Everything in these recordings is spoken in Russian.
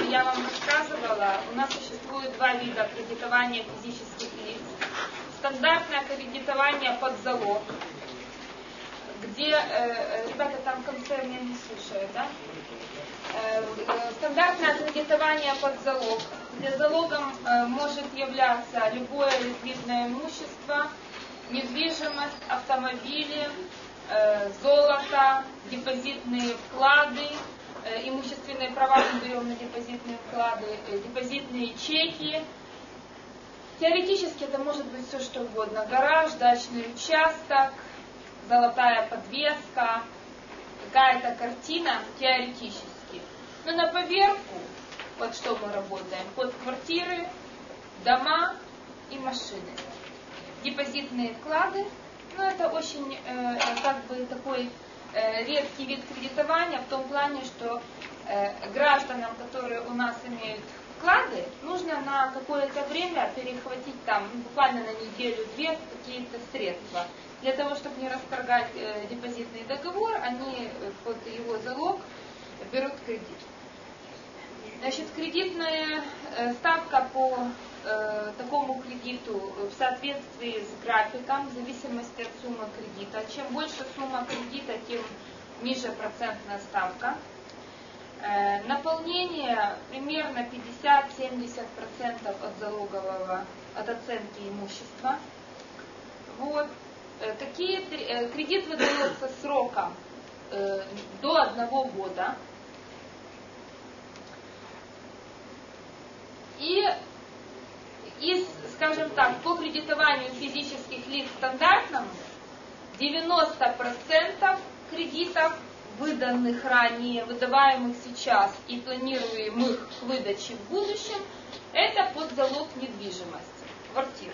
я вам рассказывала, у нас существует два вида кредитования физических лиц. Стандартное кредитование под залог, где, ребята там в конце меня не слушают, да? Стандартное кредитование под залог, где залогом может являться любое ликвидное имущество, недвижимость, автомобили, золото, депозитные вклады, имущественные права мы берем на депозитные вклады, депозитные чеки. Теоретически это может быть все что угодно. Гараж, дачный участок, золотая подвеска, какая-то картина теоретически. Но на поверку, под что мы работаем? Под квартиры, дома и машины. Депозитные вклады, ну это очень как бы такой редкий вид кредитования в том плане, что гражданам, которые у нас имеют вклады, нужно на какое-то время перехватить там, буквально на неделю-две, какие-то средства. Для того, чтобы не расторгать депозитный договор, они под его залог берут кредит. Значит, кредитная ставка по такому кредиту в соответствии с графиком, в зависимости от суммы кредита. Чем больше сумма кредита, тем ниже процентная ставка. Наполнение примерно 50-70% от залогового, от оценки имущества. Вот. Кредит выдается сроком до 1 года. И, скажем так, по кредитованию физических лиц стандартному 90% кредитов, выданных ранее, выдаваемых сейчас и планируемых к выдаче в будущем, это под залог недвижимости, квартир.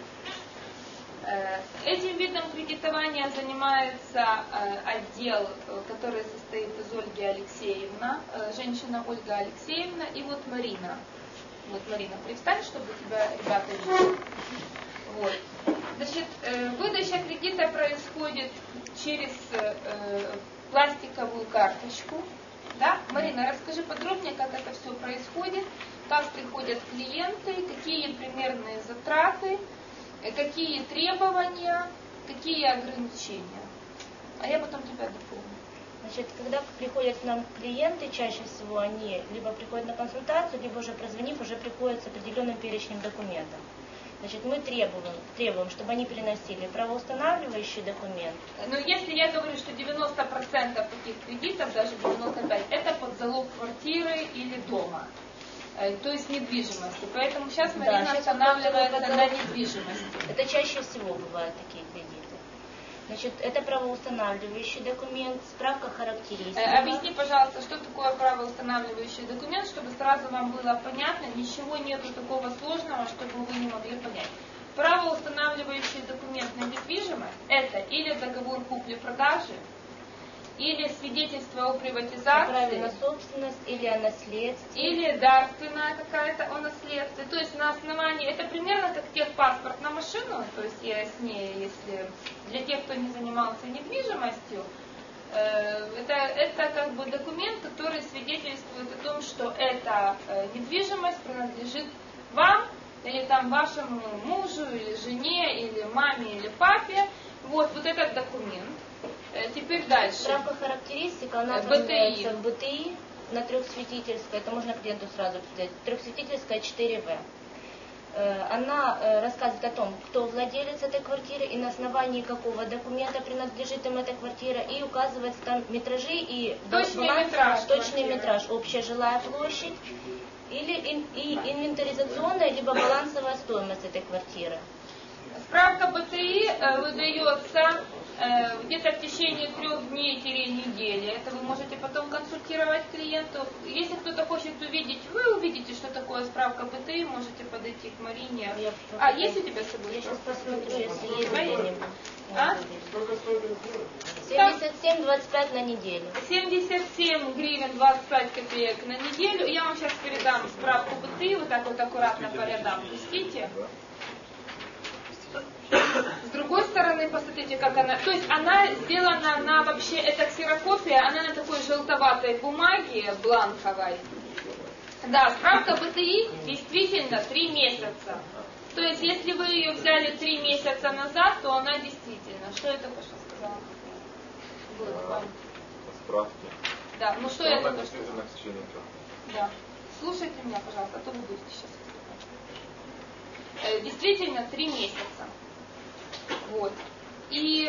Этим видом кредитования занимается отдел, который состоит из Ольги Алексеевна, женщина Ольга Алексеевна и вот Марина. Вот, Марина, привстань, чтобы тебя ребята видели. Вот. Значит, выдача кредита происходит через пластиковую карточку. Да? Марина, расскажи подробнее, как это все происходит, как приходят клиенты, какие примерные затраты, какие требования, какие ограничения. А я потом тебя дополню. Значит, когда приходят к нам клиенты, чаще всего они либо приходят на консультацию, либо уже прозвонив, уже приходят с определенным перечнем документов. Значит, мы требуем, чтобы они приносили правоустанавливающий документ. Но если я говорю, что 90% таких кредитов, даже 95%, это под залог квартиры или дома. То есть недвижимости. Поэтому сейчас Марина останавливается на недвижимости. Это чаще всего бывают такие кредиты. Значит, это правоустанавливающий документ, справка характеристик. Объясни, пожалуйста, что такое правоустанавливающий документ, чтобы сразу вам было понятно, ничего нету такого сложного, чтобы вы не могли понять. Правоустанавливающий документ на недвижимость – это или договор купли-продажи, или свидетельство о приватизации, право на собственность, или о наследстве, или дарственная какая-то о наследстве. То есть на основании, это примерно как техпаспорт на машину, то есть яснее, если для тех, кто не занимался недвижимостью, это как бы документ, который свидетельствует о том, что эта недвижимость принадлежит вам, или там вашему мужу, или жене, или маме, или папе. Вот этот документ. Теперь дальше. Справка характеристика, она оформляется в БТИ на трехсвидетельской, это можно клиенту сразу сказать, трехсвидетельская 4В. Она рассказывает о том, кто владелец этой квартиры и на основании какого документа принадлежит им эта квартира, и указывается там метражи и точный метраж, общая жилая площадь или инвентаризационная либо балансовая стоимость этой квартиры. Справка БТИ выдается где-то в течение 3 дней-недели. Это вы можете потом консультировать клиенту. Если кто-то хочет увидеть, вы увидите, что такое справка БТИ, можете подойти к Марине. Есть у тебя с собой? Я сейчас посмотрю, если есть где-нибудь. 77,25 на неделю. 77 гривен 25 копеек на неделю. Я вам сейчас передам справку БТИ, вот так вот аккуратно по рядам пустите. С другой стороны, посмотрите, как она... То есть она сделана на вообще... Это ксерокопия, она на такой желтоватой бумаге, бланковой. Да, справка БТИ действительно 3 месяца. То есть, если вы ее взяли 3 месяца назад, то она действительно. Что я только что сказала? Справки. Да, ну что я только что сказала? Да. Слушайте меня, пожалуйста, а то вы будете сейчас. Действительно 3 месяца. Вот. И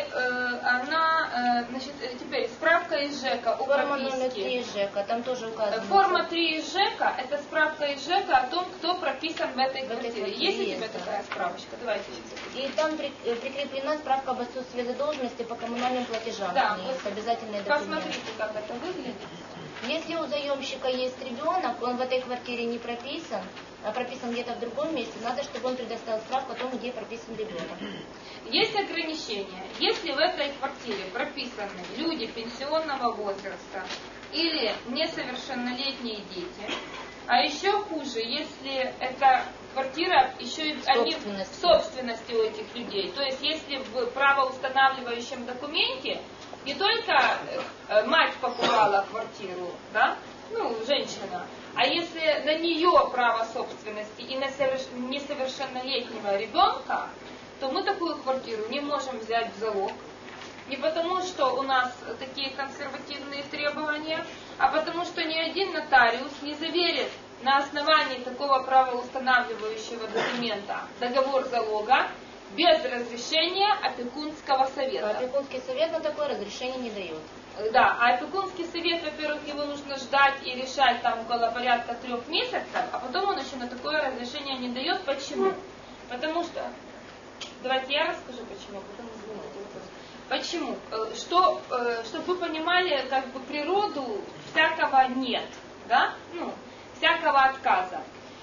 она, значит, теперь справка из ЖЭКа о Форма прописке. номер 3 из ЖЭКа, там тоже указано. Форма 3 из ЖЭКа, это справка из ЖЭКа о том, кто прописан в этой квартире. Есть у тебя такая справочка? Давайте сейчас. И там прикреплена справка об отсутствии задолженности по коммунальным платежам. Да, Есть обязательные документы. Посмотрите, как это выглядит. Если у заемщика есть ребенок, он в этой квартире не прописан, а прописан где-то в другом месте, надо, чтобы он предоставил справку о том, где прописан ребенок. Есть ограничения. Если в этой квартире прописаны люди пенсионного возраста или несовершеннолетние дети, а еще хуже, если эта квартира еще и они в собственности у этих людей, то есть если в правоустанавливающем документе не только мать покупала квартиру, да, ну, женщина, а если на нее право собственности и на несовершеннолетнего ребенка, то мы такую квартиру не можем взять в залог. Не потому, что у нас такие консервативные требования, а потому, что ни один нотариус не заверит на основании такого правоустанавливающего документа договор залога без разрешения опекунского совета. Опекунский совет на такое разрешение не дает. Да, а опекунский совет, во-первых, его нужно ждать и решать там около порядка 3 месяцев, а потом он еще на такое разрешение не дает. Почему? Потому что, давайте я расскажу почему, потом задайте вопрос. Почему? Чтобы вы понимали, как бы природу всякого нет, да? Ну, всякого отказа.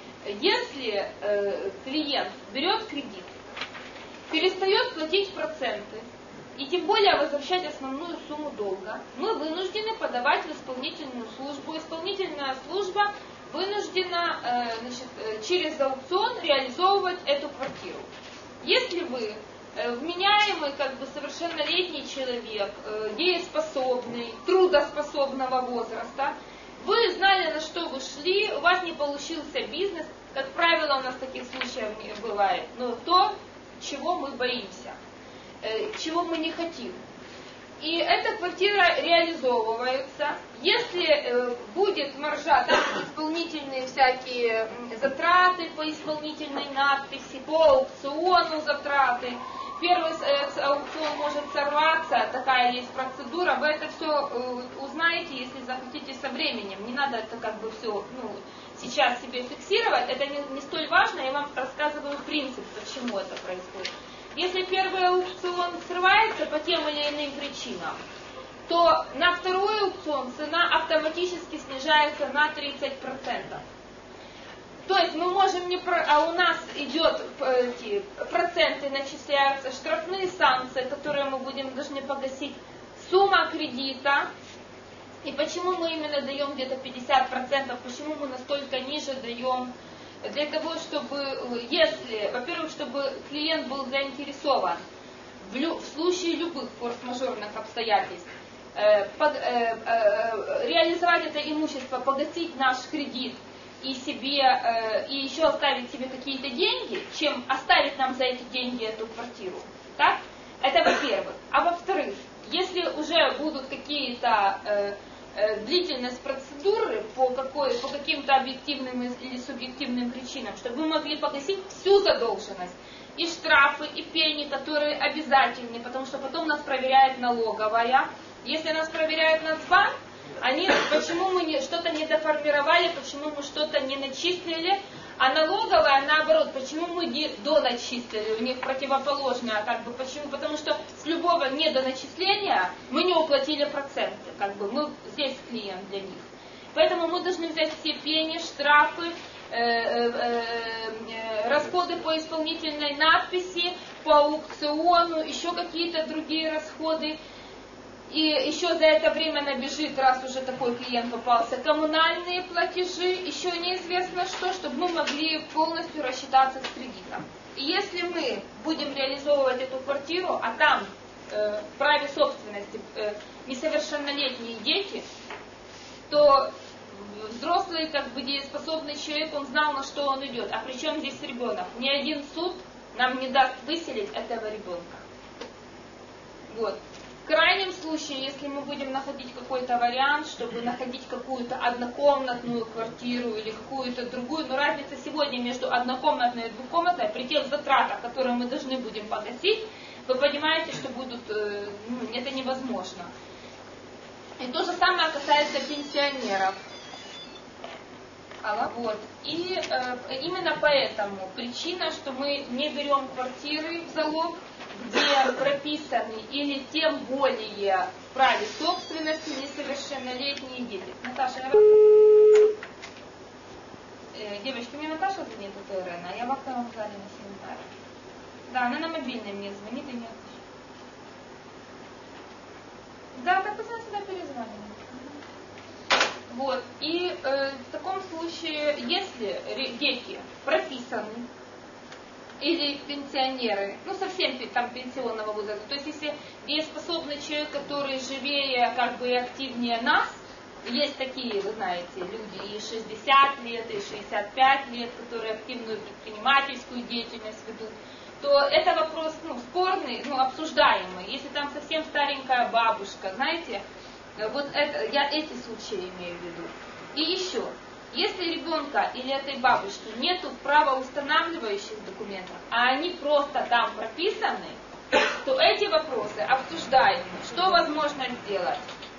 Если клиент берет кредит, перестает платить проценты, и тем более возвращать основную сумму долга, мы вынуждены подавать в исполнительную службу. Исполнительная служба вынуждена через аукцион реализовывать эту квартиру. Если вы вменяемый, как бы совершеннолетний человек, дееспособный, трудоспособного возраста, вы знали, на что вы шли, у вас не получился бизнес, как правило, у нас таких случаев не бывает, но то, чего мы боимся, чего мы не хотим. И эта квартира реализовывается. Если будет маржа, там исполнительные всякие затраты по исполнительной надписи, по аукциону затраты, первый аукцион может сорваться, такая есть процедура, вы это все узнаете, если захотите со временем. Не надо это как бы все сейчас себе фиксировать, это не столь важно, я вам рассказываю принцип, почему это происходит. Если первый аукцион срывается по тем или иным причинам, то на второй аукцион цена автоматически снижается на 30%. То есть мы можем а у нас идет эти проценты начисляются, штрафные санкции, которые мы должны погасить, сумма кредита. И почему мы именно даем где-то 50%, почему мы настолько ниже даем? Для того, чтобы, во-первых, чтобы клиент был заинтересован в случае любых форс-мажорных обстоятельств реализовать это имущество, погасить наш кредит и еще оставить себе какие-то деньги, чем оставить нам за эти деньги эту квартиру. Так? Это во-первых. А во-вторых, если уже будут какие-то длительность процедуры по каким-то объективным или субъективным причинам, чтобы мы могли погасить всю задолженность, и штрафы, и пени, которые обязательны, потому что потом нас проверяет налоговая. Если нас проверяет Нацбанк, почему мы что-то не доформировали, почему мы что-то не начислили, а налоговая, наоборот, почему мы не доначислили, у них противоположное, почему? Потому что с любого недоначисления мы не уплатили проценты, мы здесь клиент для них. Поэтому мы должны взять все пени, штрафы, расходы по исполнительной надписи, по аукциону, еще какие-то другие расходы. И еще за это время набежит, раз уже такой клиент попался, коммунальные платежи, еще неизвестно что, чтобы мы могли полностью рассчитаться с кредитом. И если мы будем реализовывать эту квартиру, а там в праве собственности несовершеннолетние дети, то взрослый, как бы дееспособный человек, он знал, на что он идет. А при чем здесь ребенок? Ни один суд нам не даст выселить этого ребенка. Вот. В крайнем случае, если мы будем находить какой-то вариант, чтобы находить какую-то однокомнатную квартиру или какую-то другую, но разница сегодня между однокомнатной и двухкомнатной, при тех затратах, которые мы должны будем погасить, вы понимаете, что это невозможно. И то же самое касается пенсионеров. Вот. И именно поэтому причина, что мы не берем квартиры в залог, где прописаны или тем более в праве собственности несовершеннолетние дети. Наташа, девочки, мне Наташа звонит от РН, а я в актовом зале на семинаре. Да, она на мобильный мне звонит и не отвечает. Да, так пацаны сюда перезванивают. Вот. И в таком случае, если дети прописаны, или пенсионеры, совсем там пенсионного возраста, то есть если дееспособный человек, который живее, как бы и активнее нас, есть такие, вы знаете, люди и 60 лет, и 65 лет, которые активную предпринимательскую деятельность ведут, то это вопрос, спорный, обсуждаемый. Если там совсем старенькая бабушка, знаете, вот это, я эти случаи имею в виду. И еще, если ребенка или этой бабушки нету правоустанавливающих документов, а они просто там прописаны, то эти вопросы обсуждаемы. Что возможно сделать?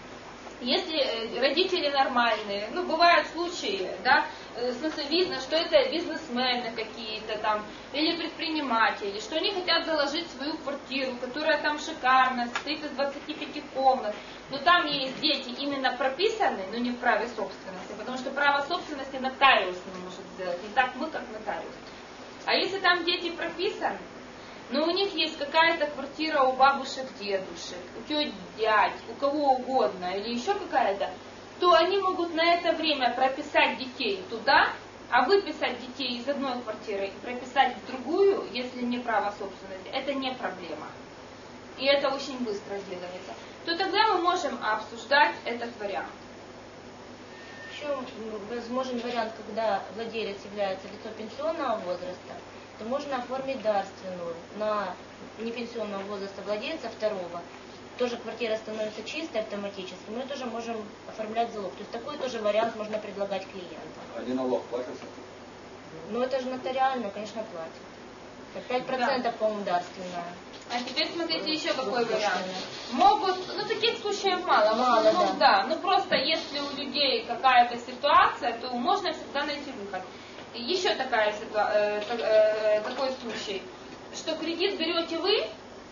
Если родители нормальные, бывают случаи, да, в смысле видно, что это бизнесмены какие-то там, или предприниматели, что они хотят заложить свою квартиру, которая там шикарная, состоит из 25 комнат, но там есть дети именно прописаны, но не в праве собственности, потому что право собственности нотариус не может сделать, не так мы, как нотариус. А если там дети прописаны, но у них есть какая-то квартира у бабушек, дедушек, у теть, дядь, у кого угодно, или еще какая-то, то они могут на это время прописать детей туда, а выписать детей из одной квартиры и прописать в другую, если не право собственности, это не проблема. И это очень быстро делается. То тогда мы можем обсуждать этот вариант. Еще возможен вариант, когда владелец является лицом пенсионного возраста, то можно оформить дарственную на непенсионного возраста владельца второго. Тоже квартира становится чистой автоматически, мы тоже можем оформлять залог. То есть такой тоже вариант можно предлагать клиентам. А налог платится? Это же нотариально, конечно, платят. 5%, да. По-моему, дарственная. А теперь смотрите еще какой вариант. Могут, таких случаев мало. Мало, да. Просто если у людей какая-то ситуация, то можно всегда найти выход. Еще такой случай, что кредит берете вы,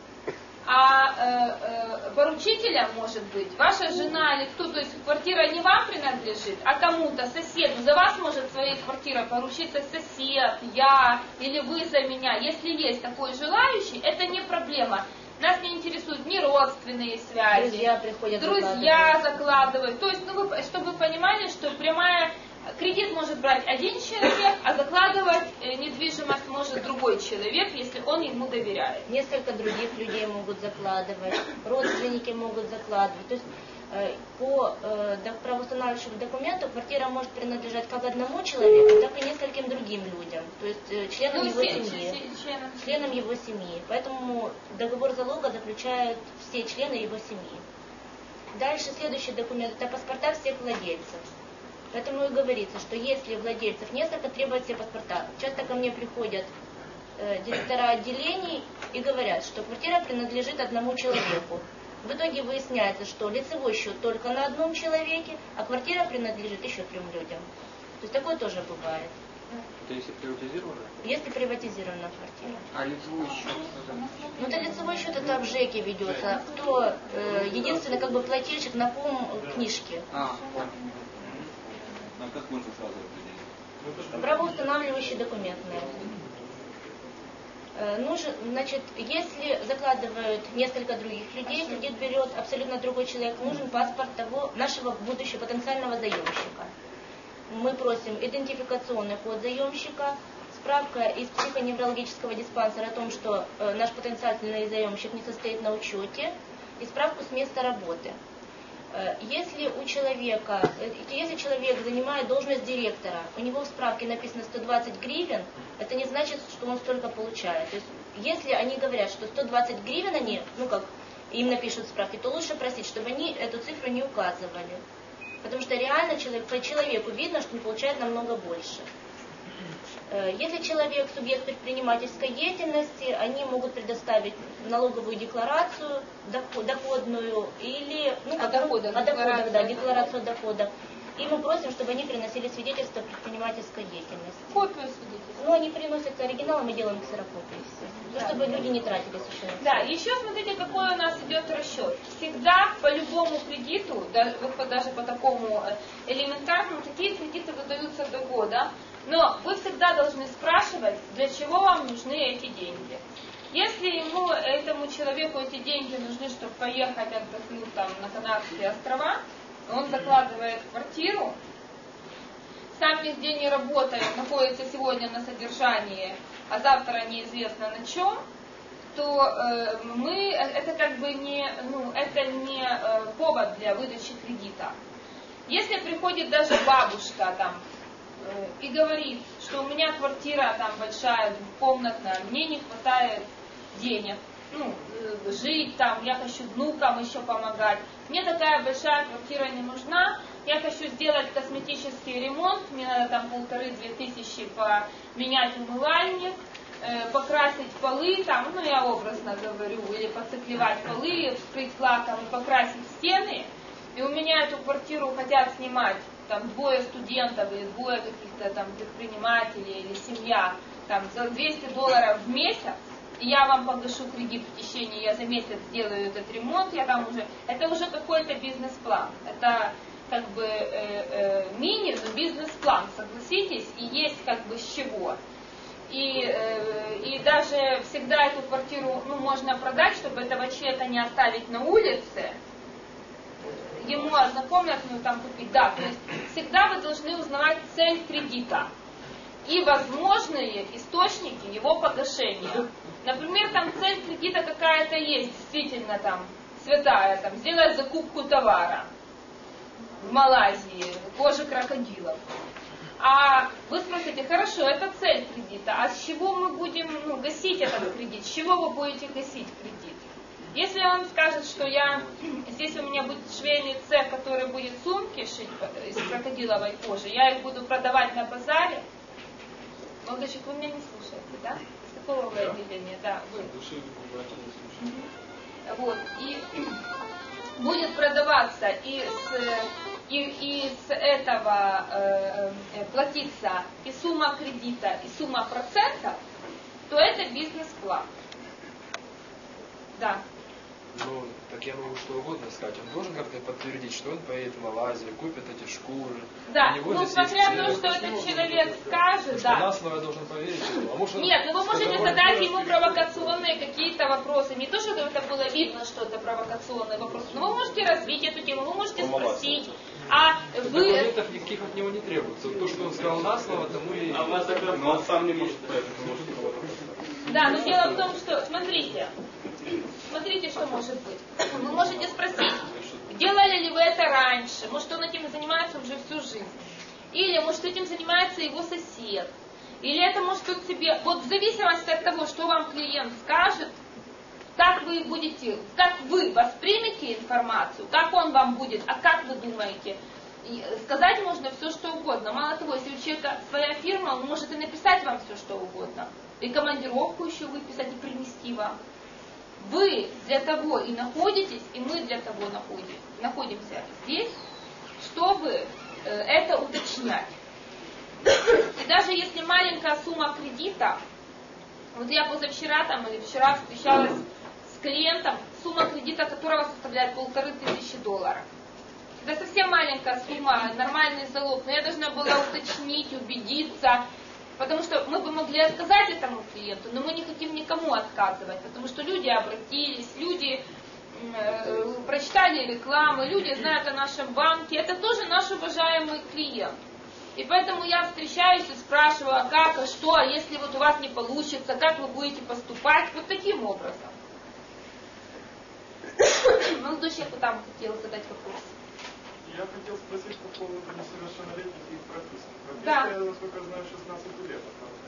а поручителем может быть ваша жена или кто, то есть квартира не вам принадлежит, а кому-то, соседу. За вас может своей квартирой поручиться сосед, я или вы за меня. Если есть такой желающий, это не проблема. Нас не интересуют ни родственные связи, друзья закладывают. То есть, чтобы вы понимали, что кредит может брать один человек, а закладывать недвижимость может другой человек, если он ему доверяет. Несколько других людей могут закладывать, родственники могут закладывать. То есть по правоустанавливающему документу квартира может принадлежать как одному человеку, так и нескольким другим людям, то есть членам его семьи. Поэтому договор залога заключают все члены его семьи. Дальше следующий документ – это паспорта всех владельцев. Поэтому и говорится, что если владельцев несколько, требуют все паспорта. Часто ко мне приходят директора отделений и говорят, что квартира принадлежит одному человеку. В итоге выясняется, что лицевой счет только на одном человеке, а квартира принадлежит еще 3 людям. То есть такое тоже бывает. Это если приватизировано? Если приватизирована квартира. А лицевой счет? Это лицевой счет, это в ЖЭКе ведется. Кто единственный плательщик на книжке. Понял. А как можно сразу определить? Правоустанавливающий документ на это. Если закладывают несколько других людей, кредит берет абсолютно другой человек, нужен паспорт нашего будущего потенциального заемщика. Мы просим идентификационный код заемщика, справка из психоневрологического диспансера о том, что наш потенциальный заемщик не состоит на учете, и справку с места работы. Если человек занимает должность директора, у него в справке написано 120 гривен, это не значит, что он столько получает. То есть, если они говорят, что 120 гривен они, им напишут в справке, то лучше просить, чтобы они эту цифру не указывали. Потому что реально по человеку видно, что он получает намного больше. Если человек субъект предпринимательской деятельности, они могут предоставить налоговую декларацию доходную или декларацию дохода. И мы просим, чтобы они приносили свидетельство предпринимательской деятельности. Копию свидетельства. Ну, они приносят оригинал, мы делаем ксерокопии. Да. Чтобы люди не тратили совершенно. Да, еще смотрите, какой у нас идет расчет. Всегда по любому кредиту, даже по такому элементарному, такие кредиты выдаются до года. Но вы всегда должны спрашивать, для чего вам нужны эти деньги. Если этому человеку эти деньги нужны, чтобы поехать отдохнуть на Канарские острова, он закладывает квартиру, сам нигде не работает, находится сегодня на содержании, а завтра неизвестно на чем, то это не повод для выдачи кредита. Если приходит даже бабушка и говорит, что у меня квартира большая, двухкомнатная, мне не хватает денег, жить я хочу внукам еще помогать, мне такая большая квартира не нужна, я хочу сделать косметический ремонт, мне надо 1500-2000 поменять умывальник, покрасить полы, я образно говорю, или поциклевать полы, вскрыть лаком и покрасить стены, и у меня эту квартиру хотят снимать двое студентов или двое каких-то предпринимателей или семья за $200 в месяц, и я вам погашу кредит в течение, я за месяц сделаю этот ремонт, это уже какой-то бизнес-план. Это мини, но бизнес-план, согласитесь, и есть с чего. И даже всегда эту квартиру можно продать, чтобы этого человека не оставить на улице, ему однокомнатную купить. Да, то есть всегда вы должны узнавать цель кредита и возможные источники его погашения. Например, цель кредита какая-то есть, действительно святая, сделать закупку товара в Малайзии, кожи крокодилов. А вы спросите, хорошо, это цель кредита, а с чего мы будем гасить этот кредит? С чего вы будете гасить кредит? Если он скажет, что здесь у меня будет швейный цех, который будет сумки шить из крокодиловой кожи, я их буду продавать на базаре. Молодочек, вы меня не слушаете, да? С какого вы отделения? Да, вы. Вот. И будет продаваться и с этого платиться и сумма кредита, и сумма процентов, то это бизнес-план. Да. Так я могу что угодно сказать. Он должен как-то подтвердить, что он поедет в Малайзию, купит эти шкуры. Да, смотря на то, что этот человек скажет, да. На слово я должен поверить. Нет, вы можете задать ему провокационные какие-то вопросы. Не то, что это было видно, что это провокационные вопросы, но вы можете развить эту тему, вы можете спросить. А вы... Документов никаких от него не требуется. То, что он сказал на слово, тому и... А вас но он сам не может сказать. Да, но дело в том, что, смотрите, что может быть. Вы можете спросить, делали ли вы это раньше, может он этим занимается уже всю жизнь, или может этим занимается его сосед, или это может он себе, в зависимости от того, что вам клиент скажет, как вы воспримете информацию, как он вам будет, а как вы думаете. И сказать можно все, что угодно. Мало того, если у человека своя фирма, он может и написать вам все, что угодно. И командировку еще выписать и принести вам. Вы для того и находитесь, и мы для того находимся здесь, чтобы это уточнять. И даже если маленькая сумма кредита, я позавчера или вчера встречалась с клиентом, сумма кредита которого составляет $1500. Это совсем маленькая сумма, нормальный залог, но я должна была уточнить, убедиться, потому что мы бы могли отказать этому клиенту, но мы не хотим никому отказывать, потому что люди обратились, люди прочитали рекламы, люди знают о нашем банке, это тоже наш уважаемый клиент. И поэтому я встречаюсь и спрашиваю, а как, а что, а если у вас не получится, как вы будете поступать, вот таким образом. Молодой человек хотел задать вопрос. Я хотел спросить по поводу несовершеннолетних и их прописки. Да. Прописка, я, насколько знаю, 16 лет.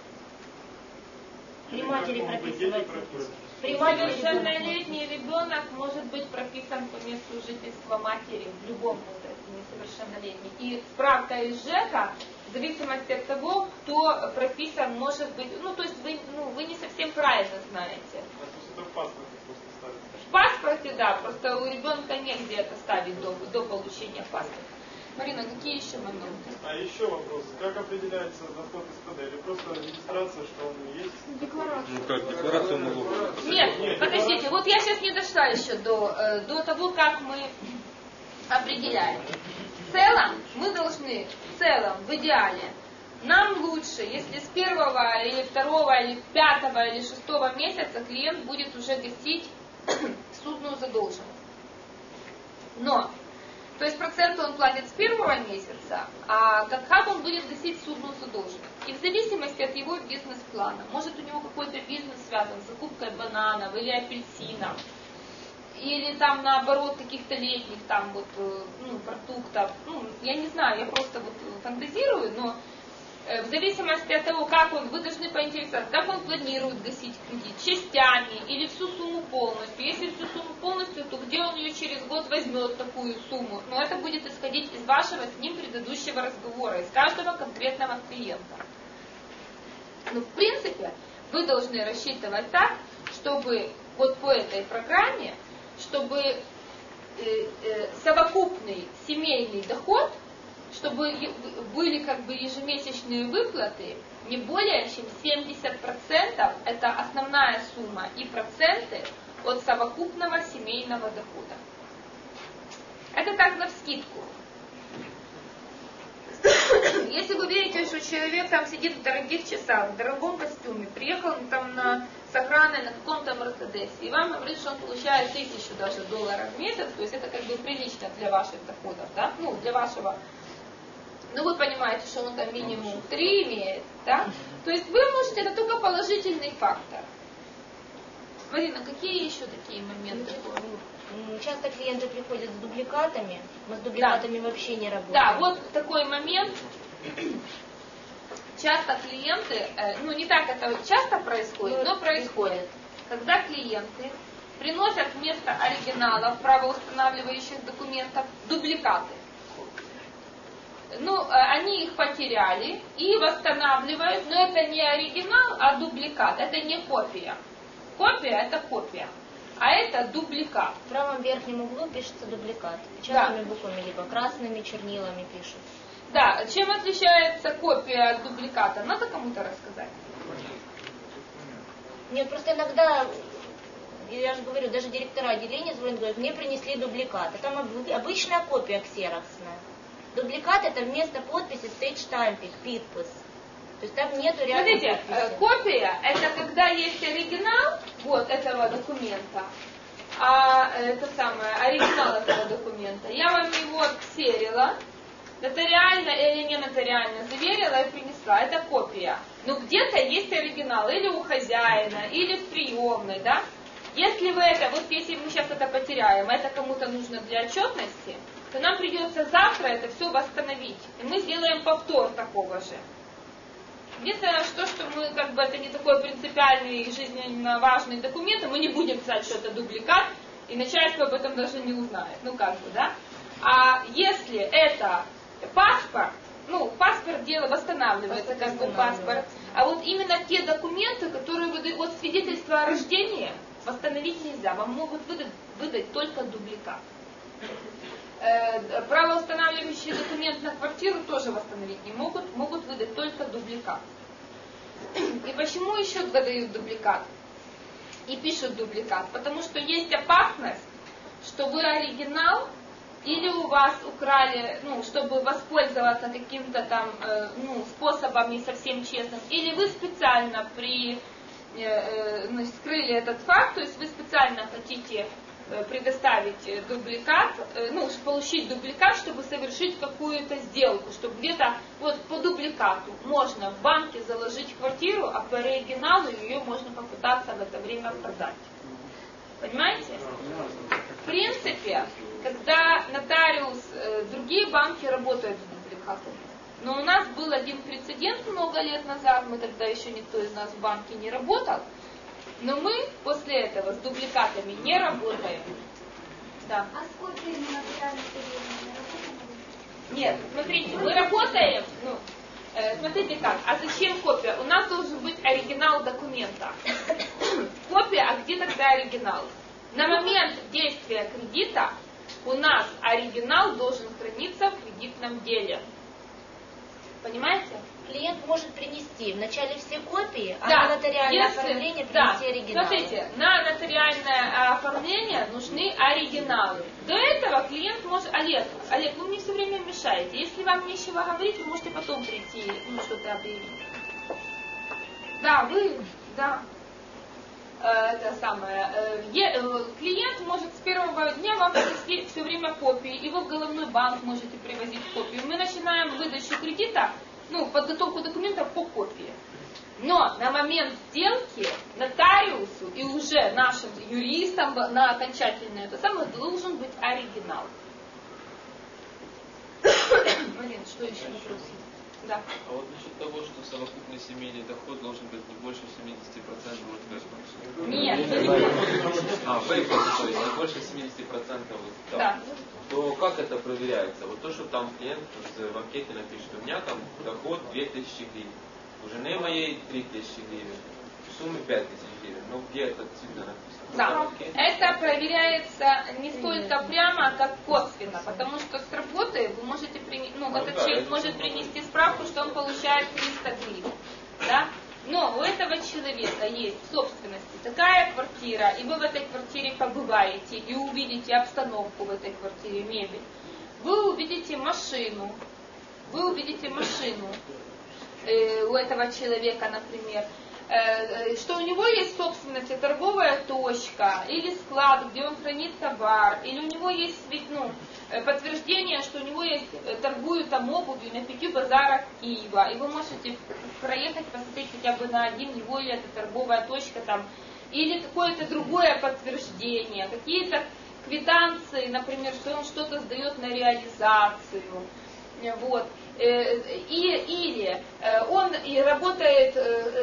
При матери прописывать. При матери Несовершеннолетний ребенок может быть прописан по месту жительства матери в любом возрасте, несовершеннолетний. И справка из ЖЭКа, в зависимости от того, кто прописан, может быть, то есть вы не совсем правильно знаете. Это в паспорте просто ставят. В паспорте, да, просто у ребенка негде это ставить до получения паспорта. Марина, какие еще моменты? А еще вопрос. Как определяется доход СПД? Или просто регистрация, что он есть? Декларация. Ну как, декларацию налогов? Нет, подождите, вот я сейчас не дошла еще до того, как мы определяем. В целом, мы должны, в идеале, нам лучше, если с 1-го или 2-го или 5-го или 6-го месяца клиент будет уже гасить судную задолженность. Но, то есть проценты он платит с 1-го месяца, а как он будет гасить судную задолженность. И в зависимости от его бизнес-плана, может у него какой-то бизнес связан с закупкой бананов или апельсинов, или там наоборот каких-то летних там продуктов, я не знаю, я просто фантазирую, но в зависимости от того, вы должны поинтересоваться, как он планирует гасить кредит, частями или всю сумму полностью. Если всю сумму полностью, то где он ее через год возьмет такую сумму? Но это будет исходить из вашего с ним предыдущего разговора, из каждого конкретного клиента. Но в принципе вы должны рассчитывать так, чтобы вот по этой программе, чтобы совокупный семейный доход, чтобы были ежемесячные выплаты не более чем 70%, это основная сумма, и проценты от совокупного семейного дохода. Это так навскидку. Если вы видите, что человек там сидит в дорогих часах, в дорогом костюме, приехал там с охраной на каком-то Мерседесе, и вам говорит, что он получает $1000 даже в месяц, то есть это прилично для ваших доходов, да? Для вашего. Вы понимаете, что он там минимум 3 имеет, да? То есть вы можете, это только положительный фактор. Марина, какие еще такие моменты? Часто клиенты приходят с дубликатами, мы с дубликатами вообще не работаем. Да, вот такой момент. Часто клиенты, не так это часто происходит, но происходит. Когда клиенты приносят вместо оригиналов правоустанавливающих документов дубликаты. Они их потеряли и восстанавливают, но это не оригинал, а дубликат, это не копия. Копия это копия, а это дубликат. В правом верхнем углу пишется дубликат, печатными буквами, либо красными чернилами пишут. Да, чем отличается копия от дубликата? Надо кому-то рассказать? Нет, просто иногда, я же говорю, даже директора отделения звонят, говорят, мне принесли дубликат, а там обычная копия ксероксная. Дубликат это вместо подписи стоит штампик, подпись. То есть там нету реальной подписи. Смотрите, копия это когда есть оригинал вот этого документа, а оригинал этого документа. Я вам его ксерила, нотариально или не нотариально заверила и принесла. Это копия. Но где-то есть оригинал или у хозяина, или в приемной, да? Если если мы сейчас это потеряем, это кому-то нужно для отчетности, то нам придется завтра это все восстановить. И мы сделаем повтор такого же. Единственное, что мы это не такой принципиальный и жизненно важный документ, и мы не будем писать, что это дубликат, и начальство об этом даже не узнает. Да? А если это паспорт, паспорт дело восстанавливается, паспорт, а вот именно те документы, которые выдают, свидетельство о рождении, восстановить нельзя, вам могут выдать только дубликат. Правоустанавливающий документ на квартиру тоже восстановить не могут выдать только дубликат. И почему еще выдают дубликат? И пишут дубликат? Потому что есть опасность, что вы оригинал или у вас украли, чтобы воспользоваться каким-то там способом не совсем честным, или вы специально скрыли этот факт, то есть вы специально хотите предоставить дубликат, получить дубликат, чтобы совершить какую-то сделку, чтобы где-то по дубликату можно в банке заложить квартиру, а по оригиналу ее можно попытаться в это время продать. Понимаете? В принципе, когда нотариус, другие банки работают с дубликатом. Но у нас был один прецедент много лет назад, мы тогда еще никто из нас в банке не работал, но мы после этого с дубликатами не работаем. Да. А с копиями нотариальных не работаем? Нет, смотрите, мы работаем, смотрите как, а зачем копия? У нас должен быть оригинал документа. Копия, а где тогда оригинал? На момент действия кредита у нас оригинал должен храниться в кредитном деле. Понимаете? Клиент может принести вначале все копии, а Да, на нотариальное если- оформление да, принести оригинал. Смотрите, на нотариальное оформление нужны оригиналы. До этого клиент может... Олег, вы мне все время мешаете. Если вам нечего говорить, вы можете потом прийти, что-то объявить. Да, да. Это самое. Клиент может с первого дня вам привезти все время копии, и вы в головной банк можете привозить копию. Мы начинаем выдачу кредита, подготовку документов по копии. Но на момент сделки нотариусу и уже нашим юристам на окончательное должен быть оригинал. Марин, что еще вопрос? Да. А вот насчет того, что совокупный семейный доход должен быть не больше 70% вот Нет. выплаты, то есть не больше 70% вот, Да. то как это проверяется? Вот то, что там клиент в анкете напишет, у меня там доход 2000 гривен, у жены моей 3000 гривен, в сумме 5000 гривен. Ну где это цифра написано? Да, это проверяется не столько прямо, как косвенно, потому что с работы вы можете этот человек может принести справку, что он получает 300 гривен, да? Но у этого человека есть в собственности такая квартира, и вы в этой квартире побываете и увидите обстановку в этой квартире, мебель. Вы увидите машину у этого человека, например, что у него есть собственность, торговая точка или склад, где он хранит товар, или у него есть подтверждение, что у него есть, торгуют там обувью на 5 базарах Киева, и вы можете проехать, посмотреть хотя бы на один его, или это торговая точка там, или какое-то другое подтверждение, какие-то квитанции, например, что он что-то сдает на реализацию. Вот. Или он и работает,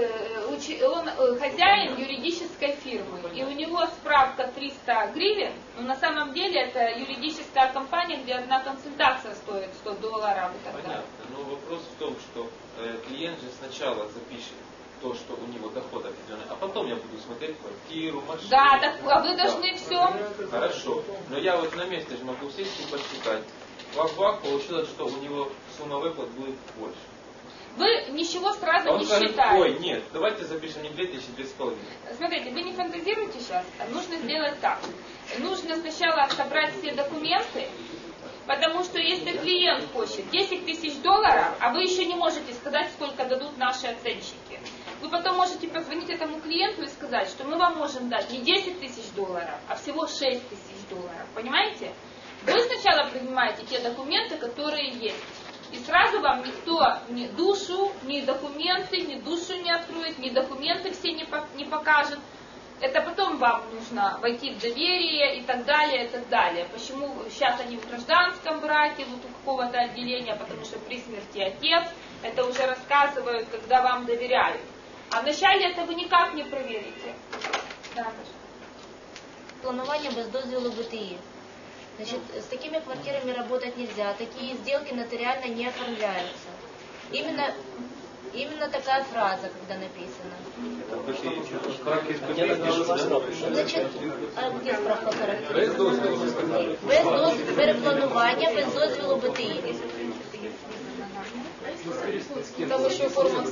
он хозяин юридической фирмы, и у него справка 300 гривен, но на самом деле это юридическая компания, где одна консультация стоит $100 и так далее. Понятно, но вопрос в том, что клиент же сначала запишет то, что у него доход определенный, а потом я буду смотреть квартиру, машину. Да, так, а вы должны все. Хорошо, но я вот на месте же могу сесть и посчитать. Вах-вах, получилось, что у него сумма выплат будет больше. Вы ничего сразу Он не скажет, считаете. ой, нет, давайте запишем не 2000, 2,5. Смотрите, вы не фантазируете сейчас, нужно сделать так. Нужно сначала собрать все документы, потому что если клиент хочет $10 000, а вы еще не можете сказать, сколько дадут наши оценщики, вы потом можете позвонить этому клиенту и сказать, что мы вам можем дать не $10 000, а всего $6 000. Понимаете? Вы сначала принимаете те документы, которые есть. И сразу вам никто ни душу, ни документы, ни душу не откроет, ни документы все не покажет. Это потом вам нужно войти в доверие и так далее, и так далее. Почему сейчас они в гражданском браке, вот у какого-то отделения, потому что при смерти отец, это уже рассказывают, когда вам доверяют. А вначале это вы никак не проверите. Да. Планування без дозволу БТІ. Значит, с такими квартирами работать нельзя, такие сделки нотариально не оформляются. Именно такая фраза, когда написана. Значит, а где справка характеру? Без дозволу, перепланування, без дозволу БТІ. Там еще форма.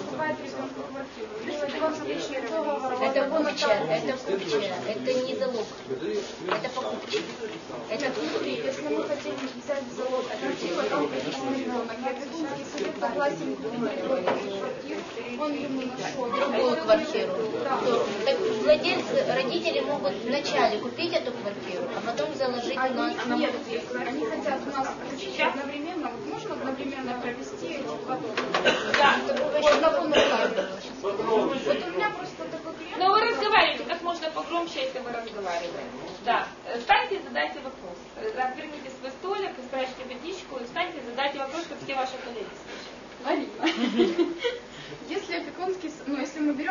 Это купча, это не залог, это покупка. Это Если мы хотим взять в залог квартиру, там Петербургский совет согласен он ему нашел другую квартиру. Так владельцы, родители могут вначале купить эту квартиру, а потом заложить у нас. Нет, они хотят у нас купить одновременно, вот можно одновременно провести эти два дома? Да. У одного нотариуса. Вот у меня просто такой клиент. Но вы разговариваете как можно погромче, если вы разговариваете. Да. Встаньте и задайте вопрос.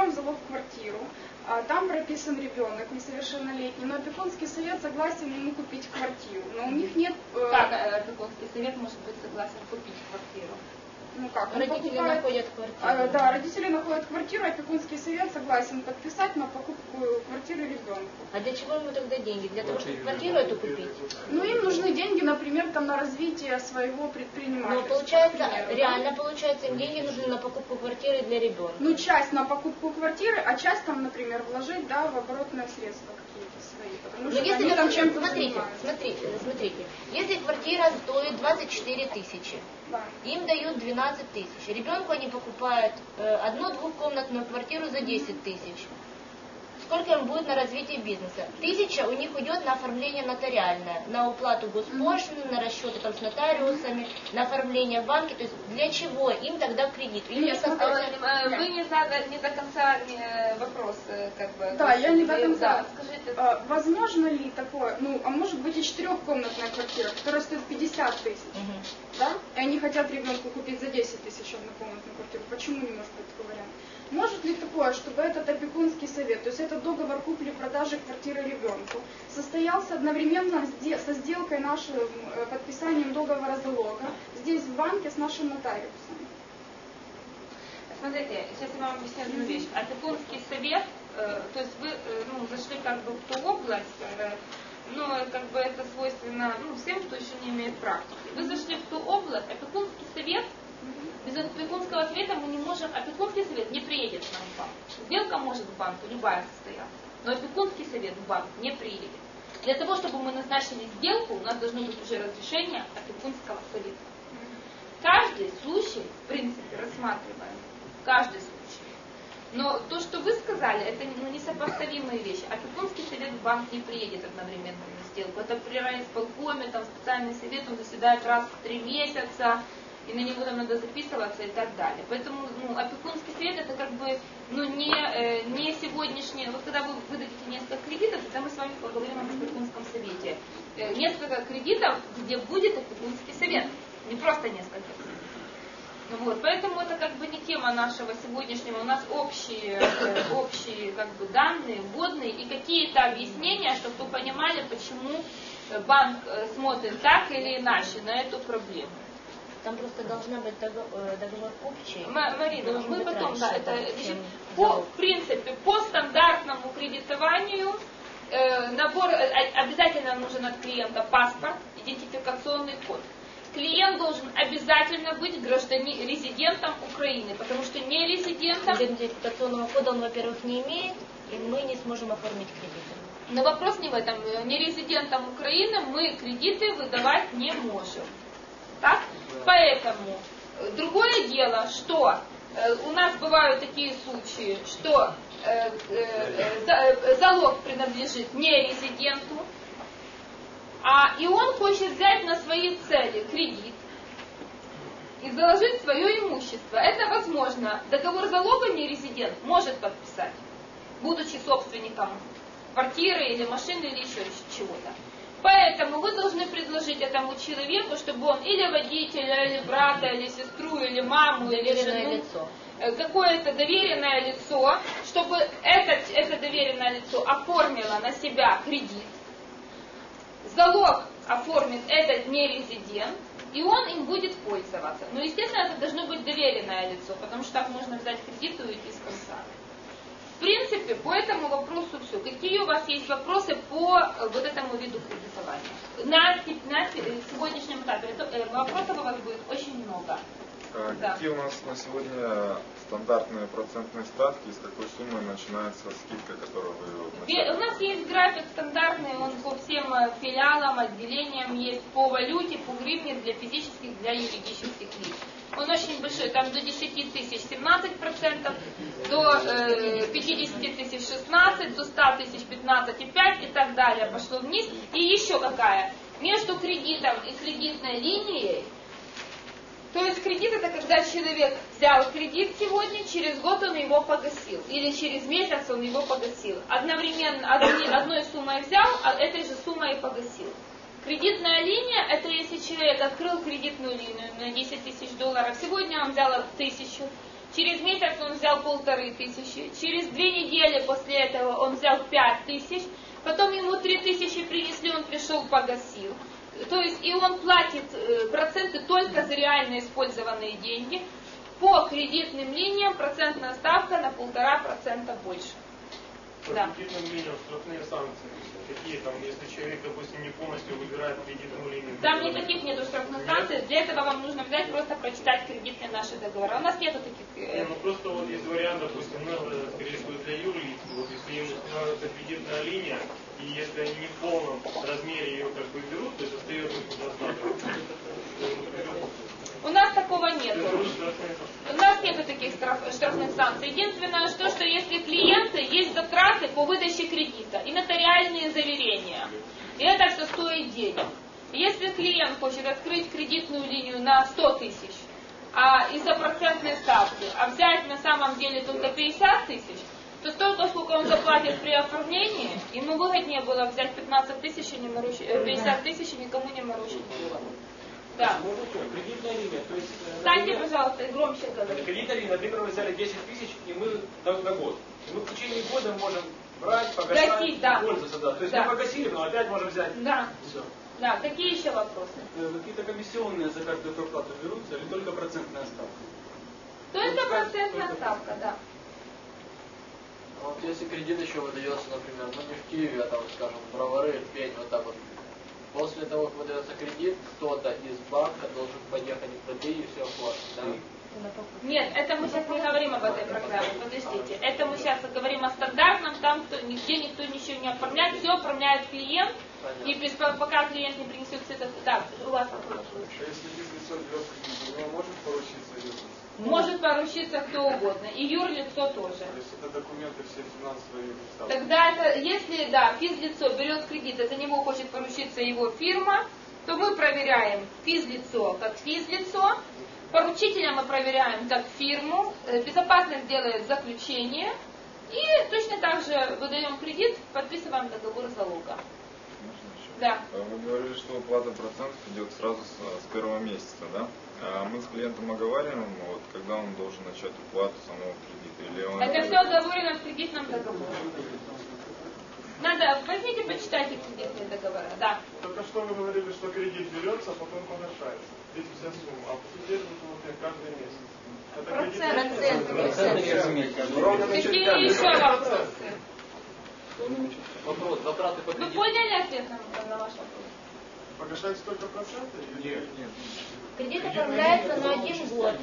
берем залог в квартиру, там прописан ребенок несовершеннолетний, но опекунский совет согласен ему купить квартиру, но у них нет... Как опекунский совет может быть согласен купить квартиру? Ну как, Родители находят квартиру. Да, родители находят квартиру, опекунский совет согласен подписать на покупку квартиры ребенку. А для чего ему тогда деньги? Для того, чтобы квартиру эту купить? Ну, им нужны деньги, например, там, на развитие своего предпринимательства. Ну, получается, например, реально получается, им деньги нужны на покупку квартиры для ребенка. Ну, часть на покупку квартиры, а часть там, например, вложить, да, в оборотные средства какие-то свои. Потому что если они там чем-то смотрите, если квартира стоит 24 тысячи, да. им дают 12 тысяч. Ребенку они покупают одну-двухкомнатную квартиру за 10 тысяч. Сколько им будет на развитие бизнеса? 1000 у них уйдет на оформление нотариальное, на уплату госпошлины, на расчеты там с нотариусами, на оформление в банке. То есть для чего им тогда кредит? Им Нет, вы не задали не до конца вопрос, как бы. Да, я не до конца. Да, скажите. Возможно ли такое, а может быть и 4-комнатная квартира, которая стоит 50 тысяч, да? И они хотят ребенку купить за 10 тысяч однокомнатную квартиру. Почему не может быть такой вариант? Может ли такое, чтобы этот опекунский совет, то есть этот договор купли-продажи квартиры ребенку, состоялся одновременно со сделкой нашим подписанием договора залога здесь в банке с нашим нотариусом? Смотрите, сейчас я вам объясню одну вещь. Опекунский совет, то есть вы зашли как бы в ту область, как бы это свойственно всем, кто еще не имеет практики. Вы зашли в ту область, опекунский совет. Без опекунского совета мы не можем, опекунский совет не приедет к нам в банк. Сделка может в банке, любая состояться, но опекунский совет в банк не приедет. Для того, чтобы мы назначили сделку, у нас должно быть уже разрешение опекунского совета. Каждый случай, в принципе, рассматриваем. Каждый случай. Но то, что вы сказали, это несопоставимые вещи. Опекунский совет в банк не приедет одновременно на сделку. Это при райисполкоме, там специальный совет, он заседает раз в 3 месяца. И на него там надо записываться и так далее. Поэтому опекунский совет это как бы не сегодняшний. Вот когда вы выдадите несколько кредитов, тогда мы с вами поговорим об опекунском совете. Несколько кредитов, где будет опекунский совет. Не просто несколько кредитов. Поэтому это как бы не тема нашего сегодняшнего. У нас общие как бы данные, вводные и какие-то объяснения, чтобы вы понимали, почему банк смотрит так или иначе на эту проблему. Там просто должна быть договор общий. Марина, мы потом, в принципе, по стандартному кредитованию обязательно нужен от клиента паспорт, идентификационный код. Клиент должен обязательно быть резидентом Украины, потому что не резидентом... Идентификационного кода он, во-первых, не имеет, и мы не сможем оформить кредиты. Но вопрос не в этом. Не резидентом Украины мы кредиты выдавать не можем. Так? Поэтому другое дело, что у нас бывают такие случаи, что залог принадлежит не резиденту, и он хочет взять на свои цели кредит и заложить свое имущество. Это возможно. Договор залога не резидент может подписать, будучи собственником квартиры или машины или еще чего-то. Поэтому вы должны предложить этому человеку, чтобы он или водителя, или брата, или сестру, или маму, или жену, какое-то доверенное лицо, чтобы это доверенное лицо оформило на себя кредит. Залог оформит этот нерезидент, и он им будет пользоваться. Но, естественно, это должно быть доверенное лицо, потому что так можно взять кредит и уйти с конца. В принципе, по этому вопросу все. Какие у вас есть вопросы по вот этому виду кредитования? На сегодняшнем этапе вопросов у вас будет очень много. Какие у нас на сегодня стандартные процентные ставки, и с какой суммы начинается скидка, которую вы... У нас есть график стандартный, он по всем филиалам, отделениям есть по валюте, по гривне для физических, для юридических лиц. Он очень большой, там до 10 тысяч 17%, до 50 тысяч 16%, до 100 тысяч 15,5% и так далее пошло вниз. И еще какая? Между кредитом и кредитной линией, то есть кредит это когда человек взял кредит сегодня, через год он его погасил, или через месяц он его погасил. Одновременно одной суммой взял, а этой же суммой и погасил. Кредитная линия, это если человек открыл кредитную линию на $10 тысяч, сегодня он взял 1000, Через месяц он взял 1500, через 2 недели после этого он взял 5000, потом ему 3000 принесли, он пришел, погасил. То есть и он платит проценты только за реально использованные деньги. По кредитным линиям процентная ставка на 1,5% больше. По Да. кредитным линиям штрафные санкции. Какие там, если человек, допустим, не полностью выбирает кредитную линию? Там никаких нету штрафных санкций, для этого вам нужно взять, просто прочитать кредитные наши договоры. У нас нету таких... Не, ну просто вот есть вариант, допустим, скорее всего, для юрлиц, вот если им становится кредитная линия, и если они не в полном размере ее как бы берут, то есть остается куда-то. У нас такого нет. У нас нету таких штрафных санкций. Единственное, что если клиенты есть затраты по выдаче кредита и нотариальные заверения, и это все стоит денег. Если клиент хочет открыть кредитную линию на 100 тысяч, а из-за процентной ставки, а взять на самом деле только 50 тысяч, то столько, сколько он заплатит при оформлении, ему выгоднее было взять 15 тысяч и не морочить, 50 тысяч и никому не морочить голову. Да. Кредитная линия, то есть... Встаньте, пожалуйста, и громче говорите. Кредитная линия, например, мы взяли 10 тысяч, и мы на год. И мы в течение года можем брать, погашать, Гасить, да. пользоваться. Да. То есть Да. мы погасили, но опять можем взять. Да. Все. Да, какие еще вопросы? Какие-то комиссионные за каждую проплату берутся или только процентная ставка? Только процентная ставка, да. Вот если кредит еще выдается, например, ну не в Киеве, а там, скажем, Бровары, Пень, вот так вот. После того, как выдается кредит, кто-то из банка должен поехать в БТИ и все оплатить, да? Нет, это мы сейчас не говорим об этой программе, подождите. Это мы сейчас говорим о стандартном, там нигде никто ничего не оформляет, все оформляет клиент. Понятно. И пока клиент не принесет все это... Да, у вас вопрос. Если физлицо берет кредит, у него может поручиться юрлиц? Может поручиться кто угодно, и юрлицо тоже. То есть это документы все финансовые юрлица? Тогда это, если, да, физлицо берет кредит, а за него хочет поручиться его фирма, то мы проверяем физлицо как физлицо, поручителя мы проверяем как фирму, безопасность делает заключение, и точно так же выдаем кредит, подписываем договор залога. Да. Вы говорили, что уплата процентов идет сразу с первого месяца, да? А мы с клиентом оговариваем, вот, когда он должен начать уплату самого кредита? Или он Это все оговорено в кредитном договоре. Надо, возьмите, почитайте кредитные договоры, да. Только что вы говорили, что кредит берется, а потом погашается. Здесь вся сумма. А теперь вот каждый месяц. Какие еще вопросы? Вопрос, затраты по Вы кредиту. поняли ответ на ваш вопрос? Погашается только проценты? Нет. Кредит оформляется на 1 год.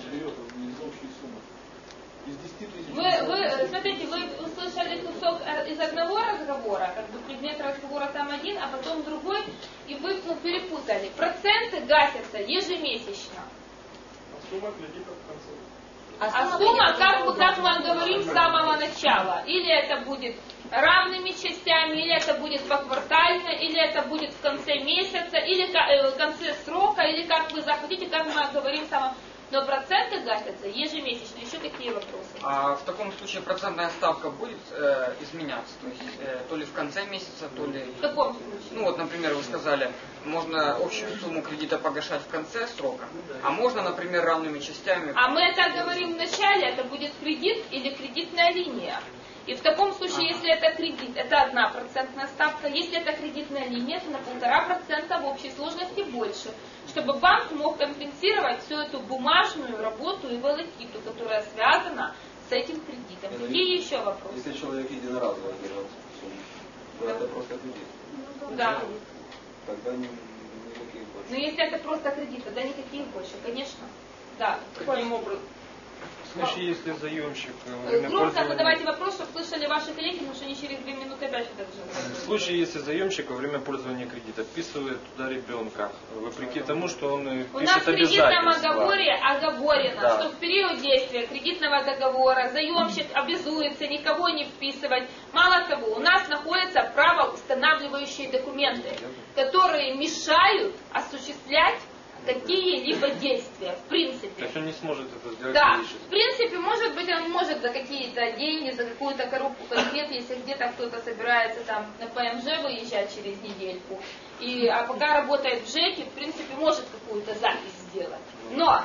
Вы, смотрите, вы услышали кусок из одного разговора, как бы предмет разговора там один, а потом другой, и вы перепутали. Проценты гасятся ежемесячно. А сумма кредита в конце? А сумма, как мы говорим, с самого начала. Или это будет равными частями, или это будет поквартально, или это будет в конце месяца, или в конце срока, или как вы захотите, как мы говорим с самого... Но проценты гасятся ежемесячно. Еще какие вопросы? А в таком случае процентная ставка будет изменяться? То есть то ли в конце месяца, то ли... В каком случае? Ну вот, например, вы сказали, можно общую сумму кредита погашать в конце срока, а можно, например, равными частями... А мы это говорим в начале, это будет кредит или кредитная линия. И в таком случае, если это кредит, это 1% ставка. Если это кредитная линия, то на 1,5% в общей сложности больше. Чтобы банк мог компенсировать всю эту бумажную работу и волокиту, которая связана с этим кредитом. Какие еще вопросы? Если человек единоразово берет сумму, это просто кредит. Да. Тогда никаких больше. Но если это просто кредит, тогда никаких больше, конечно. Да. Каким образом? В случае, если заемщик Громко задавайте вопрос, чтобы слышали ваши коллеги, потому что они через 2 минуты опять что-то должны. В случае, если заемщик во время пользования кредита вписывает туда ребенка, вопреки тому, что он У нас пишет в кредитном обязательства. договоре оговорено, Да. что в период действия кредитного договора заемщик обязуется никого не вписывать. Мало того, у нас находятся правоустанавливающие документы, которые мешают осуществлять какие-либо действия, в То принципе. есть он не сможет это сделать Да, физически. в принципе, может быть, он может за какие-то деньги, за какую-то коробку конфет, если где-то кто-то собирается там на ПМЖ выезжать через недельку, а пока работает в ЖЭКе, в принципе, может какую-то запись сделать. Но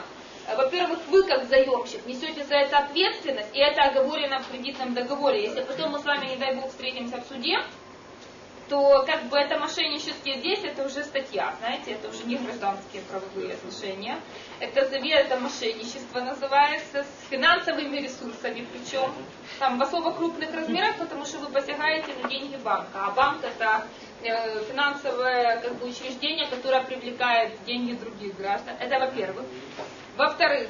во-первых, вы как заемщик несете за это ответственность, и это оговорено в кредитном договоре. Если потом мы с вами, не дай бог, встретимся в суде, то как бы это мошеннические действия, это уже статья, знаете, это уже не гражданские правовые отношения. Это мошенничество называется, с финансовыми ресурсами, причем там в особо крупных размерах, потому что вы посягаете на деньги банка, а банк это финансовое как бы учреждение, которое привлекает деньги других граждан. Это во-первых. Во-вторых,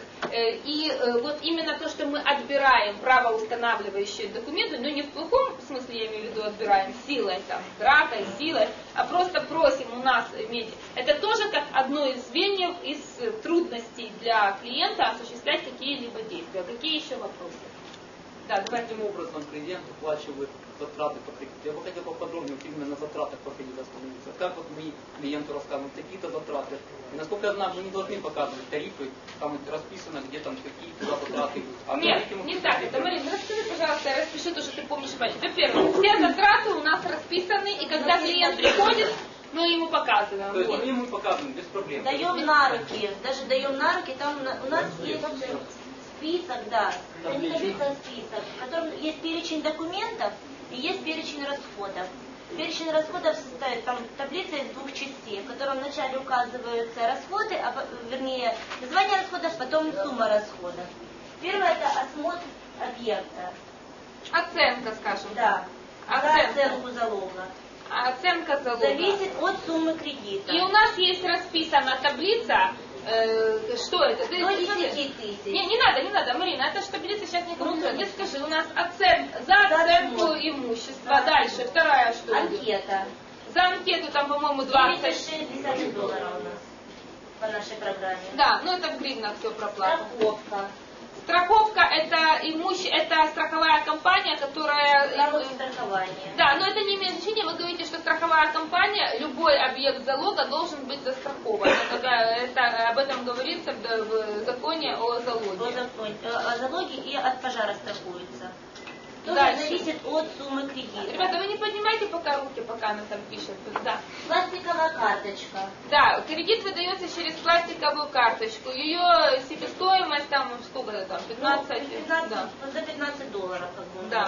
вот именно то, что мы отбираем правоустанавливающие документы, но не в плохом смысле, я имею в виду, отбираем силой, там, дракой, силой, а просто просим у нас иметь. Это тоже как одно из звеньев, из трудностей для клиента осуществлять какие-либо действия. Какие еще вопросы? Да, каким образом клиент уплачивает затраты по кредиту? Я бы хотел поподробнее именно на затратах по кредиту остановиться. Как вот мы клиенту рассказываем какие-то затраты? И насколько я знаю, мы не должны показывать тарифы, там расписано, где там какие туда затраты идут. Нет, не так. Это, Марина, расскажи, пожалуйста, я распиши то, что ты помнишь. Во-первых, все затраты у нас расписаны, и когда клиент приходит, мы ему показываем. То есть мы ему показываем без проблем. Даем на руки, даже даем на руки, там у нас есть список, да, таблица список, в котором есть перечень документов и есть перечень расходов. Перечень расходов состоит, там таблица из двух частей, в котором вначале указываются расходы, вернее, название расходов, потом сумма расходов. Первое это осмотр объекта. Оценка, скажем. Да. Оценку залога. Оценка залога. Зависит от суммы кредита. И у нас есть расписана таблица, что это? До 10 тысяч. Не надо, Марина, это же таблица сейчас никому не скажи. У нас за оценку имущества. Дальше, вторая что? Анкета. За анкету там, по-моему, $60 у нас по нашей программе. Да, ну это в гривнах все проплата. Страховка. Страховка это страховая компания, которая... Страхование. Да, но это не имеет значения. Вы говорите, что страховая компания, любой объект залога должен быть застрахован. Об этом говорится в законе о залоге. О залоге и от пожара страхуется. Тоже Дальше. зависит от суммы кредита. Ребята, вы не поднимайте пока руки, пока она там пишет. Да. Пластиковая карточка. Да, кредит выдается через пластиковую карточку. Ее себестоимость там, сколько это там, 15? Да. За $15 как бы. Да.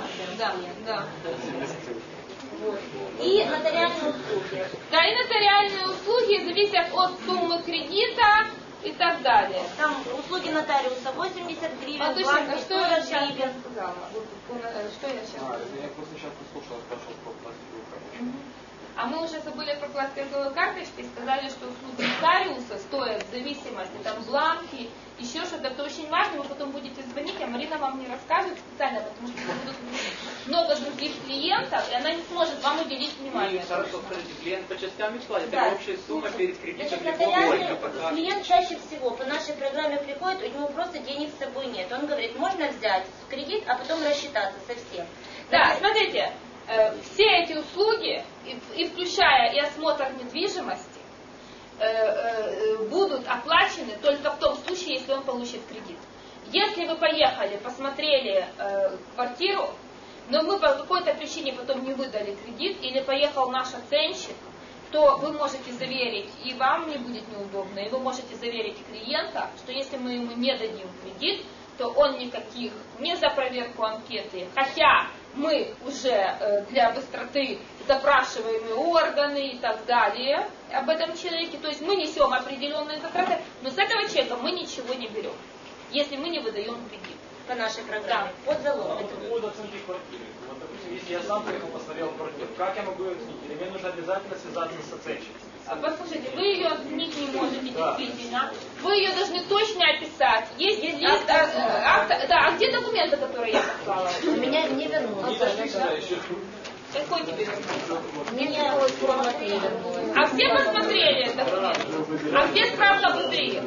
Вот. И нотариальные услуги. Да, и нотариальные услуги зависят от суммы кредита и так далее. Там услуги нотариуса 80 гривен, Матушенька, что я сейчас гривен. сказала? Что я сейчас сказала? Я просто сейчас послушал, спрашивал про пластиковую карточку. А мы уже забыли про пластиковые карточки и сказали, что услуги нотариуса стоят в зависимости, там бланки, еще что-то. Это очень важно, вы потом будете звонить, а Марина вам не расскажет специально, потому что будут много других клиентов, и она не сможет вам уделить внимание. Хорошо, скажите, клиент по частям платит, Да. это общая сумма перед кредитом. Нотариальный клиент чаще всего по нашей программе приходит, у него просто денег с собой нет. Он говорит, можно взять кредит, а потом рассчитаться со всем. Да, смотрите, все эти услуги, и включая и осмотр недвижимости, будут оплачены только в том случае, если он получит кредит. Если вы поехали, посмотрели квартиру, но мы по какой-то причине потом не выдали кредит, или поехал наш оценщик, то вы можете заверить, и вам не будет неудобно, и вы можете заверить клиента, что если мы ему не дадим кредит, то он никаких, не за проверку анкеты, хотя мы уже для быстроты запрашиваем и органы и так далее об этом человеке, то есть мы несем определенные затраты, но с этого человека мы ничего не берем, если мы не выдаем кредит. По нашей программе. Под залог. По поводу оценки квартиры. Вот, допустим, если я сам приехал, посмотрел квартиру, как я могу ее оценить? Или мне нужно обязательно связаться с оценщиком? Послушайте, вы ее оценить не можете, действительно. Вы ее должны точно описать. Есть лист, а где документы, которые я послала? У меня не вернулось. Какой тебе вернулся? Мне посмотрели. А все посмотрели документы? А где справка БТИ?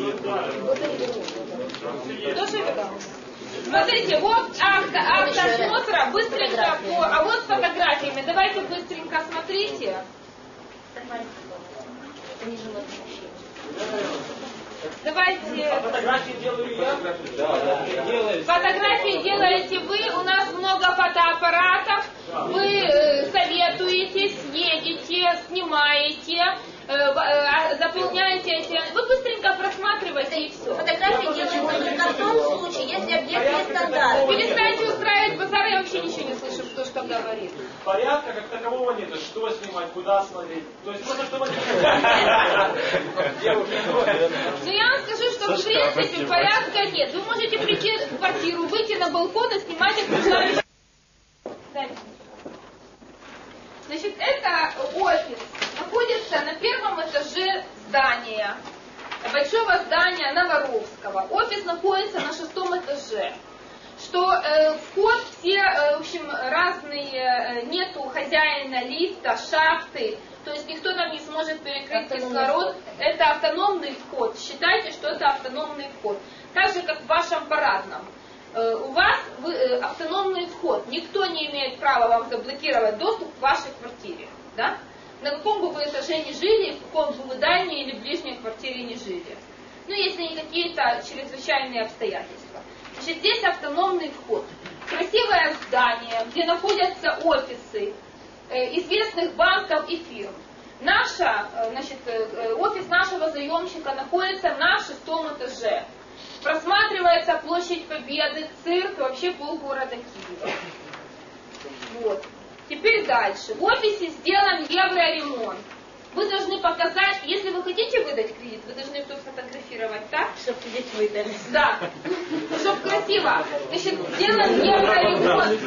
Тоже видал? Смотрите, вот акт осмотра, быстренько а вот с фотографиями. Давайте быстренько смотрите. Давайте. Фотографии делаю я? Да. Фотографии делаете вы, у нас много фотоаппаратов, вы советуетесь, едете, снимаете, заполняете эти. Вы быстренько просматриваете. просматривайте и все. Фотографии делаются только в том случае, если объект нестандартный. Перестаньте устраивать базар, я вообще ничего не слышу, кто что говорит. Порядка как такового нет, что снимать, куда смотреть. То есть просто чтобы... Но я вам скажу, что в принципе порядка нет. Вы можете прийти в квартиру, выйти на балкон и снимать окружающие. Значит, это офис находится на первом этаже здания, большого здания Новоровского. Офис находится на 6-м этаже. Что вход все, в общем, разные, нету хозяина лифта, шахты, то есть никто там не сможет перекрыть кислород. Это автономный вход. Считайте, что это автономный вход. Так же, как в вашем парадном. У вас автономный вход. Никто не имеет права вам заблокировать доступ к вашей квартире. Да? На каком бы вы этаже не жили, в каком бы вы дальней или ближней квартире не жили. Ну, если не какие-то чрезвычайные обстоятельства. Значит, здесь автономный вход. Красивое здание, где находятся офисы известных банков и фирм. Офис нашего заемщика находится на 6-м этаже. Просматривается площадь Победы, цирк и вообще полгорода Киева. Вот. Теперь дальше. В офисе сделан евроремонт. Вы должны показать, если вы хотите выдать кредит, вы должны все сфотографировать так, чтобы кредит выдали. Да, чтобы красиво. Значит, сделан евроремонт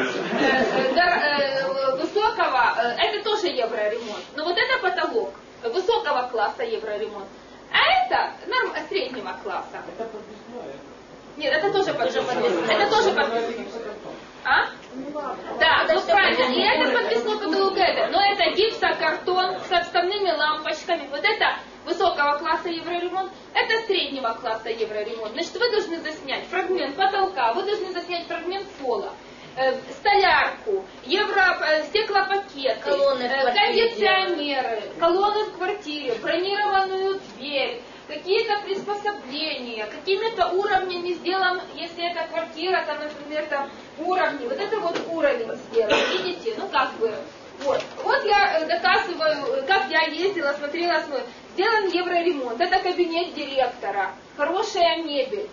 высокого, это тоже евроремонт. Но вот это потолок высокого класса евроремонт. А это среднего класса. Это подвесное. Нет, это тоже подвесное. Это тоже подвесное. А? Да, ну правильно. И это подвесной потолок, но это гипсокартон с отставными лампочками. Вот это высокого класса евроремонт, это среднего класса евроремонт. Значит, вы должны заснять фрагмент потолка, вы должны заснять фрагмент пола, столярку, стеклопакеты, кондиционеры, колонны в квартире, бронированную дверь, какие-то приспособления, какими-то уровнями сделан, если это квартира, там, например, там уровни, вот это вот уровень сделан, видите, ну как бы, вот я доказываю, как я ездила, смотрела, сделан евроремонт, это кабинет директора, хорошая мебель,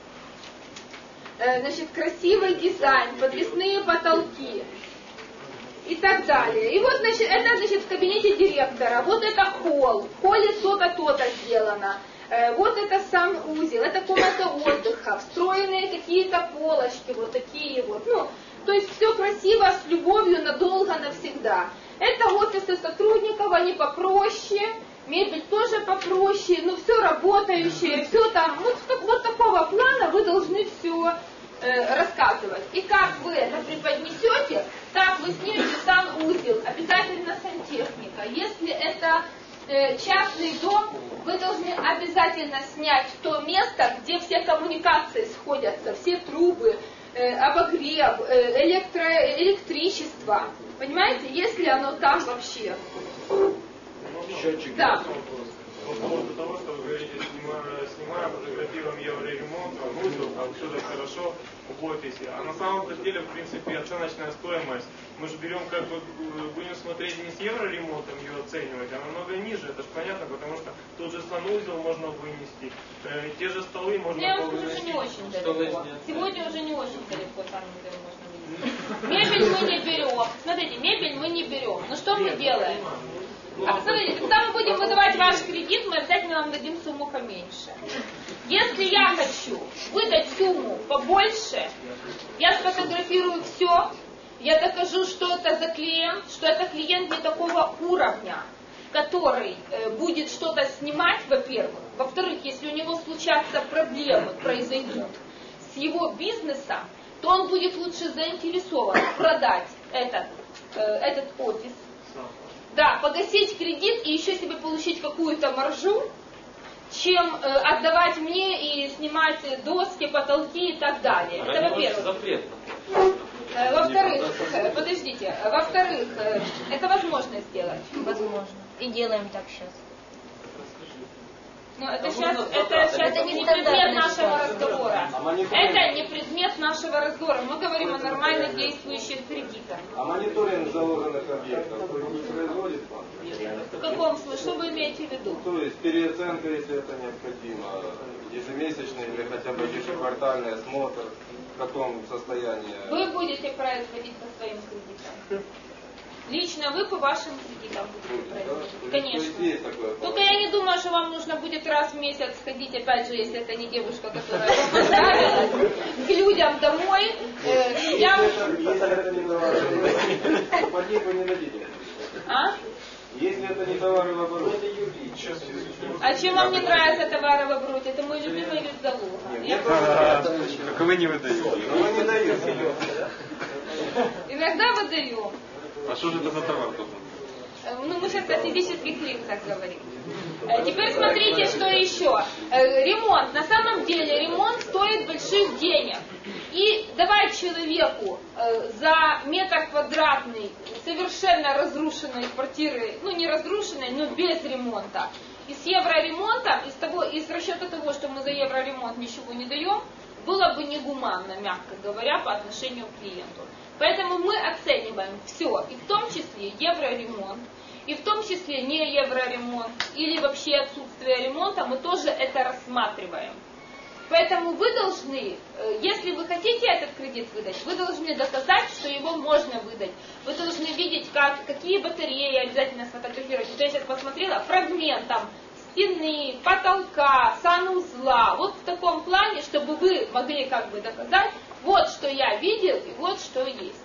значит, красивый дизайн, подвесные потолки и так далее. И вот, значит, это, значит, в кабинете директора, вот это холл, в холле то-то, то-то сделано. Вот это санузел, это комната отдыха, встроенные какие-то полочки, вот такие вот. Ну, то есть все красиво, с любовью, надолго, навсегда. Это офисы сотрудников, они попроще, мебель тоже попроще, но все работающее, все там, вот такого плана вы должны все рассказывать. И как вы это преподнесете, так вы снимете санузел, обязательно сантехника. Если это частный дом, вы должны обязательно снять то место, где все коммуникации сходятся, все трубы, обогрев, электричество. Понимаете, если оно там вообще. Счетчик. Да. По поводу того, что вы говорите, снимаем, фотографируем евроремонт, санузел, там все так хорошо в офисе. А на самом деле, в принципе, оценочная стоимость. Мы же берем, как бы, будем смотреть не с евроремонтом ее оценивать, а намного ниже. Это же понятно, потому что тот же санузел можно вынести, те же столы можно вынести. Не очень далеко. Сегодня уже не очень далеко санузел можно вынести. Мебель мы не берем. Смотрите, мебель мы не берем. Но что мы делаем? А посмотрите, когда мы будем выдавать ваш кредит, мы обязательно вам дадим сумму поменьше. Если я хочу выдать сумму побольше, я сфотографирую все, я докажу, что это за клиент, что это клиент не такого уровня, который будет что-то снимать, во-первых. Во-вторых, если у него случатся проблемы, произойдут с его бизнесом, то он будет лучше заинтересован продать этот офис. Да, погасить кредит и еще себе получить какую-то маржу, чем отдавать мне и снимать доски, потолки и так далее. Это во-первых. Запретно. Во-вторых, подождите, во-вторых, это возможно сделать. Возможно. И делаем так сейчас. Но это сейчас не предмет нашего разговора. Это не предмет нашего разговора. Мы говорим о нормально действующих кредитах. А мониторинг заложенных объектов не производит банк? В каком смысле? Что вы имеете в виду? То есть переоценка, если это необходимо, ежемесячный или хотя бы ежеквартальный осмотр, в каком состоянии. Вы будете производить по своим кредитам. Лично вы по вашим кредитам будете производить. Конечно. Только я не думаю, что вам нужно будет раз в месяц сходить, опять же, если это не девушка, которая вам понравилась, к людям домой. Если это не товары, вы не дадите. А? Если это не товары в обороте. А чем вам не нравится товары в обороте? Это мой любимый вид залога. Только вы не выдаете. Вы не даете. Иногда выдаем. А что же это за товар тоже? Ну, мы сейчас о физических лицах говорим. Теперь смотрите, что еще. Ремонт. На самом деле ремонт стоит больших денег. И давать человеку за метр квадратный совершенно разрушенной квартиры, ну не разрушенной, но без ремонта, и с евроремонтом, из расчета того, что мы за евроремонт ничего не даем, было бы негуманно, мягко говоря, по отношению к клиенту. Поэтому мы оцениваем все, и в том числе евроремонт, и в том числе не евроремонт, или вообще отсутствие ремонта, мы тоже это рассматриваем. Поэтому вы должны, если вы хотите этот кредит выдать, вы должны доказать, что его можно выдать. Вы должны видеть, какие батареи обязательно сфотографировать. Вот я сейчас посмотрела фрагментом стены, потолка, санузла. Вот в таком плане, чтобы вы могли доказать, вот что я видел и вот что есть.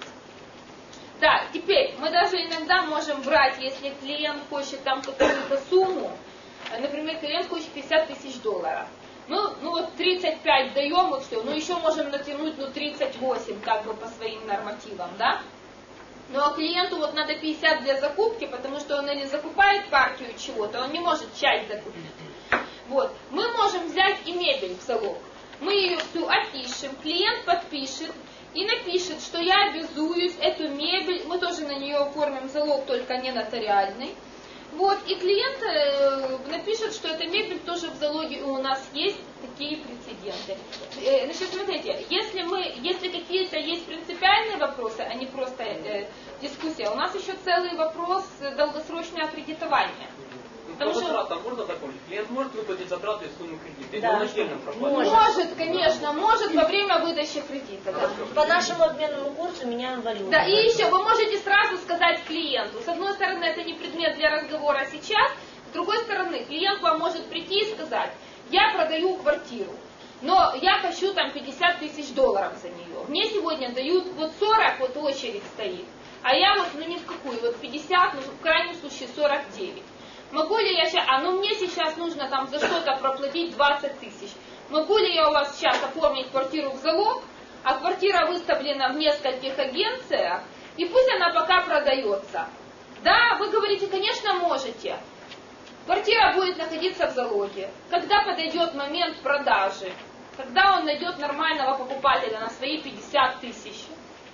Да, теперь мы даже иногда можем брать, если клиент хочет там какую-то сумму, например, клиент хочет $50 тысяч. Ну вот 35 даем и все, ну еще можем натянуть 38 по своим нормативам, да? Ну а клиенту вот надо 50 для закупки, потому что он или закупает партию чего-то, он не может часть закупить. Вот, мы можем взять и мебель в залог. Мы ее всю опишем, клиент подпишет и напишет, что я обязуюсь эту мебель, мы тоже на нее оформим залог, только не нотариальный. Вот, и клиент напишет, что эта мебель тоже в залоге у нас есть, такие прецеденты. Значит, смотрите, если какие-то есть принципиальные вопросы, а не просто дискуссия, у нас еще целый вопрос долгосрочного кредитования. По затратам можно закончить? Клиент может выплатить затраты из суммы кредита? Да. Может, конечно, может во время выдачи кредита. Да. По нашему обменному курсу меняем валюту. Да, и еще вы можете сразу сказать клиенту. С одной стороны, это не предмет для разговора сейчас, с другой стороны, клиент вам может прийти и сказать, я продаю квартиру, но я хочу там $50 тысяч за нее. Мне сегодня дают вот 40, вот очередь стоит, а я вот, ни в какую, вот 50, в крайнем случае 49. Могу ли я сейчас, мне сейчас нужно там за что-то проплатить 20 тысяч. Могу ли я у вас сейчас оформить квартиру в залог, а квартира выставлена в нескольких агенциях, и пусть она пока продается. Да, вы говорите, конечно, можете. Квартира будет находиться в залоге. Когда подойдет момент продажи, когда он найдет нормального покупателя на свои 50 тысяч,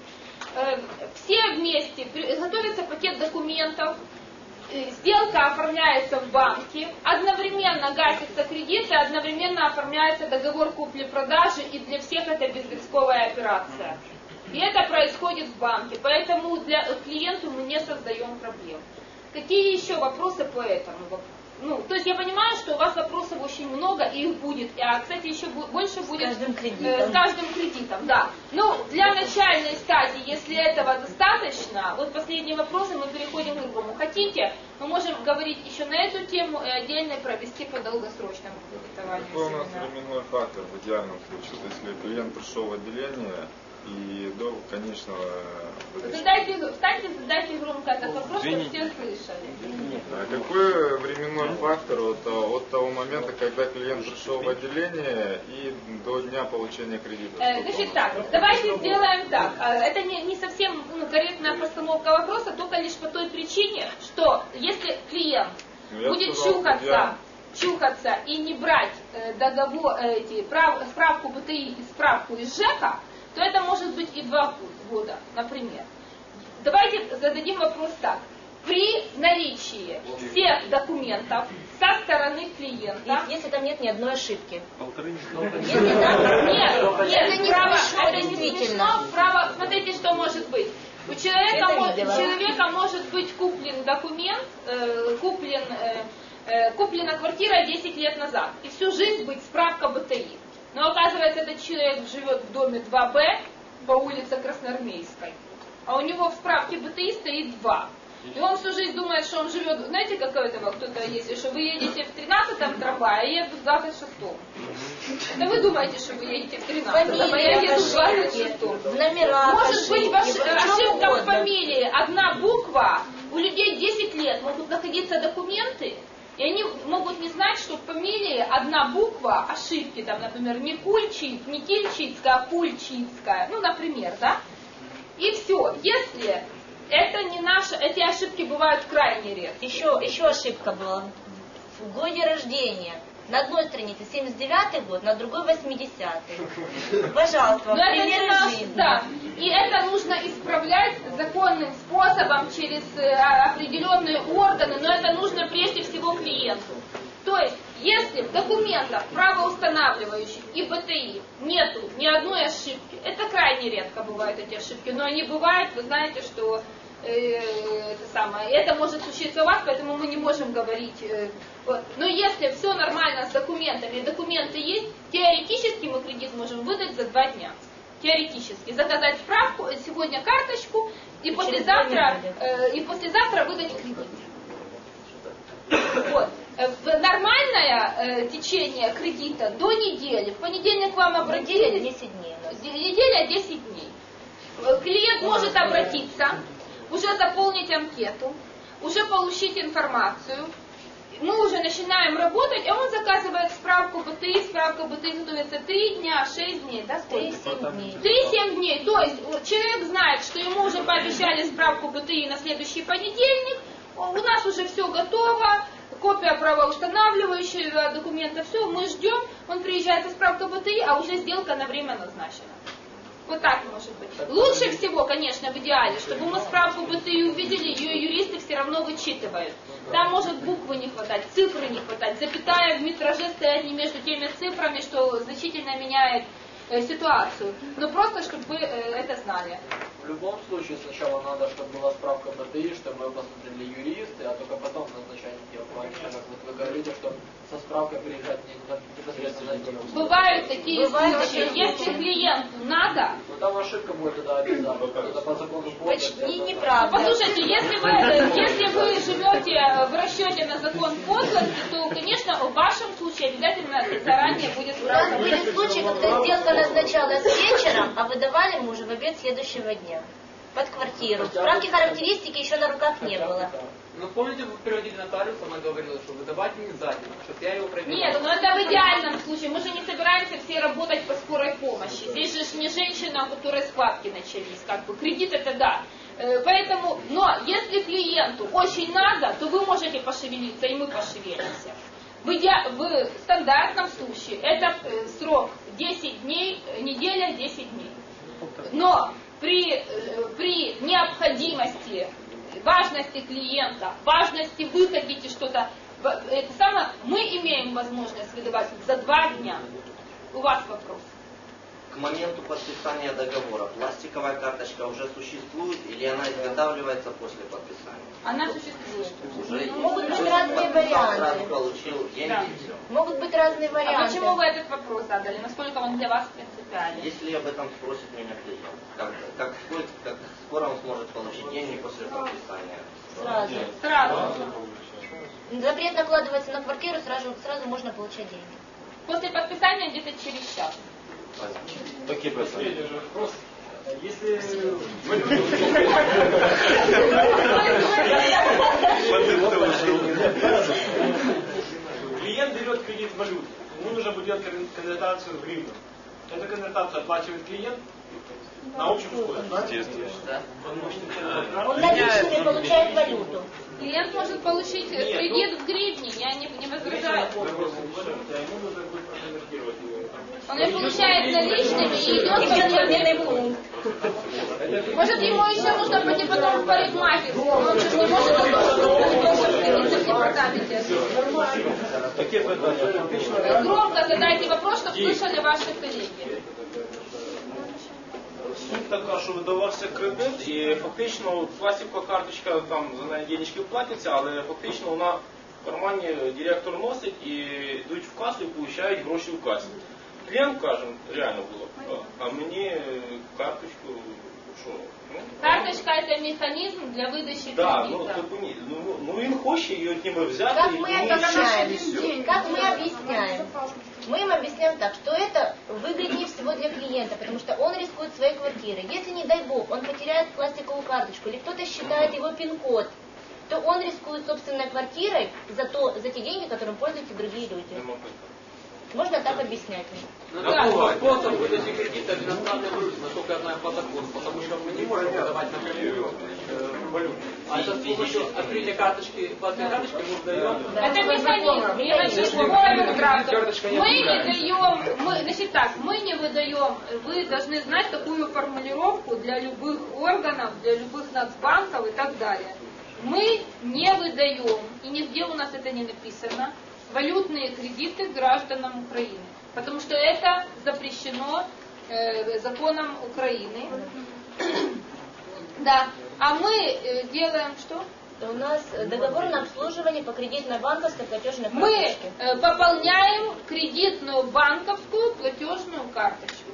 все вместе, готовится пакет документов, сделка оформляется в банке, одновременно гасится кредит и одновременно оформляется договор купли-продажи, и для всех это безрисковая операция. И это происходит в банке, поэтому для клиенту мы не создаем проблем. Какие еще вопросы по этому? То есть я понимаю, что у вас вопросов очень много, и их будет. Кстати, еще больше будет с каждым кредитом. Да. Для начальной стадии, если этого достаточно, вот последние вопросы, мы переходим к другому. Хотите, мы можем говорить еще на эту тему и отдельно провести по долгосрочному кредитованию. Какой у нас временной фактор в идеальном случае? Если клиент пришел в отделение и до конечного... Встаньте, задайте громко этот вопрос, чтобы все слышали. А какой временной фактор от того момента, когда клиент пришел в отделение и до дня получения кредита? Значит так, давайте сделаем так. Это не совсем корректная постановка вопроса, только лишь по той причине, что если клиент будет чухаться и не брать справку БТИ и справку из ЖЭКа, то это может быть и 2 года, например. Давайте зададим вопрос так. При наличии всех документов, со стороны клиента. Если там нет ни одной ошибки. Если там нет, это не смешно, это действительно. Право, смотрите, что может быть. У человека может быть куплен документ, куплена квартира 10 лет назад. И всю жизнь быть справка БТИ. Но оказывается, этот человек живет в доме 2Б по улице Красноармейской. А у него в справке БТИ стоит 2. И он всю жизнь думает, что он живет, знаете, как этого кто-то есть, что вы едете в 13-м трамвае, а я еду в 26-м. Это вы думаете, что вы едете в 13-м, а я еду в 26-м. Номера, может быть, ошибка в фамилии, одна буква, у людей 10 лет могут находиться документы, и они могут не знать, что в фамилии одна буква ошибки, там, например, не Кульчиц, не Кильчицкая, а Кульчицкая, ну, например, да? И все. Если это не наше, эти ошибки бывают крайне редко. Еще ошибка была в годе рождения. На одной странице 79-й год, на другой 80-й. Пожалуйста, примеры жизни. Да. И это нужно исправлять законным способом через определенные органы, но это нужно прежде всего клиенту. То есть, если в документах правоустанавливающих и БТИ нету ни одной ошибки, это крайне редко бывают эти ошибки, но они бывают, вы знаете, что это может случиться у вас, поэтому мы не можем говорить. Но если все нормально с документами, документы есть, теоретически мы кредит можем выдать за 2 дня. Теоретически. Заказать справку, сегодня карточку, и послезавтра выдать кредит. Вот. Нормальное течение кредита до недели. В понедельник вам обратились. 10 дней. Неделя 10 дней. Клиент может обратиться, уже заполнить анкету, уже получить информацию. Мы уже начинаем работать, а он заказывает справку БТИ. Справка БТИ готовится 3 дня, 6 дней, да? 3-7 дней. 3-7 дней. То есть человек знает, что ему уже пообещали справку БТИ на следующий понедельник. У нас уже все готово, копия правоустанавливающего документа, все, мы ждем, он приезжает со справкой БТИ, а уже сделка на время назначена. Вот так может быть. Лучше всего, конечно, в идеале, чтобы мы справку БТИ увидели, ее юристы все равно вычитывают. Там может буквы не хватать, цифры не хватать, запятая в метраже стоять не между теми цифрами, что значительно меняет ситуацию. Но просто, чтобы вы это знали. В любом случае сначала надо, чтобы была справка БТИ, чтобы ее посмотрели юристы, а только потом назначать сделку. Как вот вы говорите, что со справкой приезжать непосредственно на дело. Бывают такие случаи. Если клиенту надо... Ну там ошибка будет тогда обязательно. Это по закону почти неправда. Послушайте, если вы живете в расчете на закон подлости, то, конечно, в вашем случае обязательно заранее будет справка. У нас были случаи, когда сделка назначалась вечером, а выдавали мы уже в обед следующего дня. Под квартиру. Справки характеристики еще на руках не было. Ну помните, вы приводили нотариуса, она говорила, что выдавать не обязательно, чтобы я его проверял. Нет, но это в идеальном случае. Мы же не собираемся все работать по скорой помощи. Здесь же не женщина, у которой схватки начались. Как бы кредит это да. Поэтому, но если клиенту очень надо, то вы можете пошевелиться, и мы пошевелимся. В стандартном случае это срок 10 дней, неделя 10 дней. Но при необходимости, важности клиента, важности вы хотите что-то, это самое, мы имеем возможность выдавать за 2 дня. У вас вопрос. К моменту подписания договора пластиковая карточка уже существует или она изготавливается после подписания? Она существует. Уже могут быть разные варианты. Сразу получил деньги Да. и все. Могут быть разные варианты. А почему вы этот вопрос задали? Насколько он для вас принципиален? Если об этом спросит меня клиент, как скоро он сможет получить деньги после подписания? Сразу. Запрет накладывается на квартиру, сразу можно получать деньги. После подписания где-то через час. Какие проценты? Если... Клиент берет кредит в валюту, ему нужно будет делать конвертацию в гривну. Эту конвертацию оплачивает клиент на общем условии. Он наличными получает валюту. Клиент может получить кредит в гривне, я не возражаю. Ему нужно будет проконвертировать его. Он ее получает наличными и идет в обменный пункт. Может, ему еще нужно пойти потом в парикмахерскую. Он же не может громко задайте вопрос, чтобы слышали ваши коллеги. Суть така, що видавався кредит, і фактично пластикова карточка, там за неї денежки платяться, але фактично вона в кармані директор носить і йдуть в касу і получають гроші в касі. Клієнт каже, реально було, а мені карточку, що? Карточка – это механизм для выдачи Да, кредита. ну він хоче її від нього взяти. Как мы объясняем? Как мы объясняем? Мы им объясняем так, что это выгоднее всего для клиента, потому что он рискует своей квартирой. Если, не дай бог, он потеряет пластиковую карточку или кто-то считает его пин-код, то он рискует собственной квартирой за те деньги, которым пользуются другие люди. Можно так объяснять. Какой способ выдачи кредита в иностранной валюте, насколько я знаю по закону, потому что мы не можем выдавать напрямую валюту. А сейчас с помощью открытия карточки, платной карточки мы даем... Это механизм. Мы не даем, значит так, мы не выдаем, вы должны знать такую формулировку для любых органов, для любых нацбанков и так далее. Мы не выдаем, и нигде у нас это не написано, валютные кредиты гражданам Украины. Потому что это запрещено законом Украины. Да. А мы делаем что? У нас договор на обслуживание по кредитно-банковской платежной карточке. Мы пополняем кредитную банковскую платежную карточку.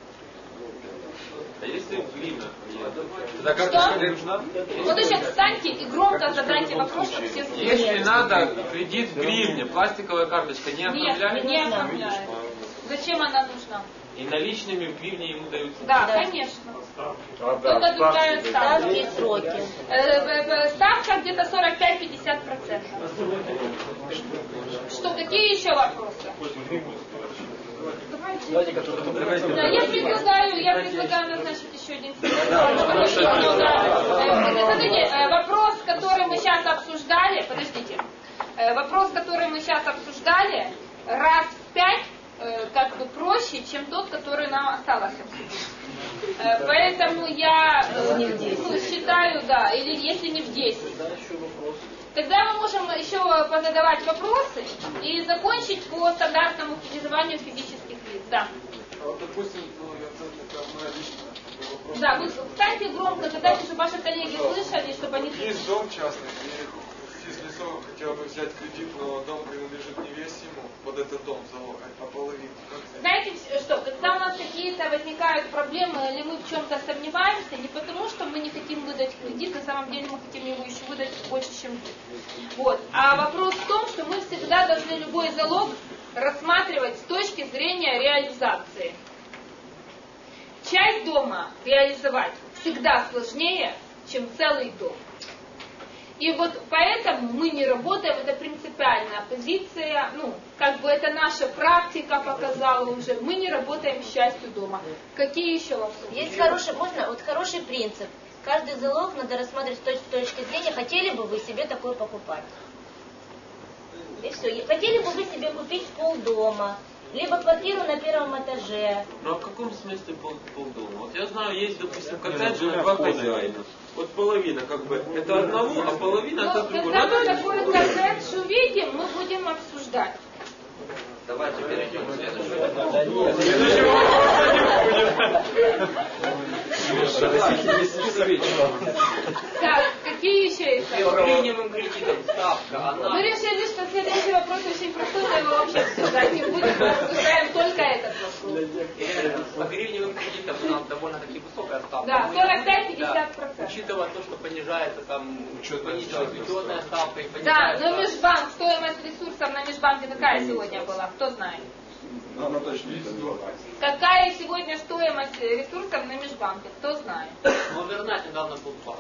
А если в гривнах? Что? Вот еще встаньте и громко задайте вопрос, чтобы все слышали. Если надо кредит в гривне, пластиковая карточка не оформляется? Нет, не оформляется. Зачем она нужна? И наличными в гривне ему даются? Да, конечно. Только другая ставка. Ставки и сроки. Ставка где-то 45-50%. Что, какие еще вопросы? Да, я предлагаю назначить еще один Смотрите, вопрос, который мы сейчас обсуждали, подождите, раз в 5 как бы проще, чем тот, который нам осталось обсудить. Поэтому я считаю, да, или если не в 10. Тогда мы можем еще позадавать вопросы и закончить по стандартному кредитованию физических лиц. Да. Вот, допустим, моя личная вопрос. Да, вы встаньте громко, задайте, чтобы ваши коллеги слышали, чтобы они... Есть дом частный, и физлицо хотел бы взять кредит, но дом принадлежит не весь ему, под этот дом залог, а половину. Знаете что, когда у нас какие-то возникают проблемы, или мы в чем-то сомневаемся, не потому, что мы не хотим выдать кредит, на самом деле мы хотим его еще выдать больше, чем вы. Вот. А вопрос в том, что мы всегда должны любой залог рассматривать с точки зрения реализации. Часть дома реализовать всегда сложнее, чем целый дом. И вот поэтому мы не работаем, это принципиальная позиция, как бы это наша практика показала уже, мы не работаем с частью дома. Какие еще вопросы? Есть хороший принцип. Каждый залог надо рассматривать с точки зрения, хотели бы вы себе такое покупать. И все. Хотели бы вы себе купить полдома, либо квартиру на первом этаже. Ну а в каком смысле полдома? Вот я знаю, есть, допустим, коттеджи на 2 хозяина. Вот половина как бы это одного, а половина это другого. Когда мы такой коттедж увидим, мы будем обсуждать. Давайте перейдем к следующему. Так, какие еще есть? Гривневым кредитом ставка, она... Мы решили, что следующий вопрос очень простой, мы его вообще обсуждать не будем, мы обсуждаем только этот вопрос. По гривневым кредитам у нас довольно-таки высокая ставка. Да, 45-50%. Да, учитывая то, что понижается там учетная ставка и понижается... Да, но межбанк, стоимость ресурсов на межбанке какая сегодня была? Кто знает? Она точно не знает. Какая сегодня стоимость ресурсов на межбанке? Кто знает? Ну, Вернать недавно был пад.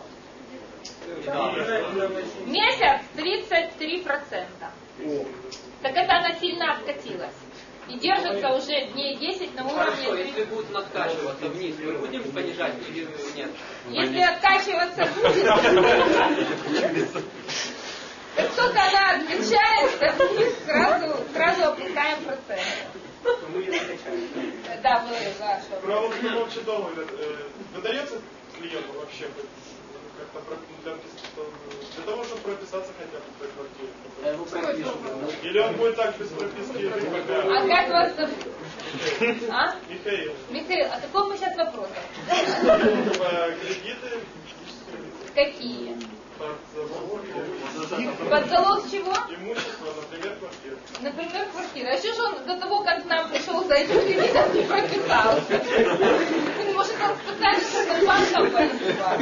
Месяц 33%. Так это она сильно откатилась. И держится уже дней 10 на уровне... Хорошо, если будет накачиваться вниз, мы будем понижать или нет? Если откачиваться будет, как только она откачается вниз, сразу опускаем процент. то мы ее закачаем. Да, вы ваши. Право вообще договор выдается клиенту вообще как-то для того, чтобы прописаться хотя бы в той квартире? Или он будет так без прописки? А как вас зовут? А? Михаил. Михаил, а какой мы сейчас вопрос? Кредиты. Какие? Под Под залог чего? Имущество, например, квартира. Например, квартира. А что же он до того, как к нам пришел за этим кредитом, не прописался? Может, он специально с банком поискал?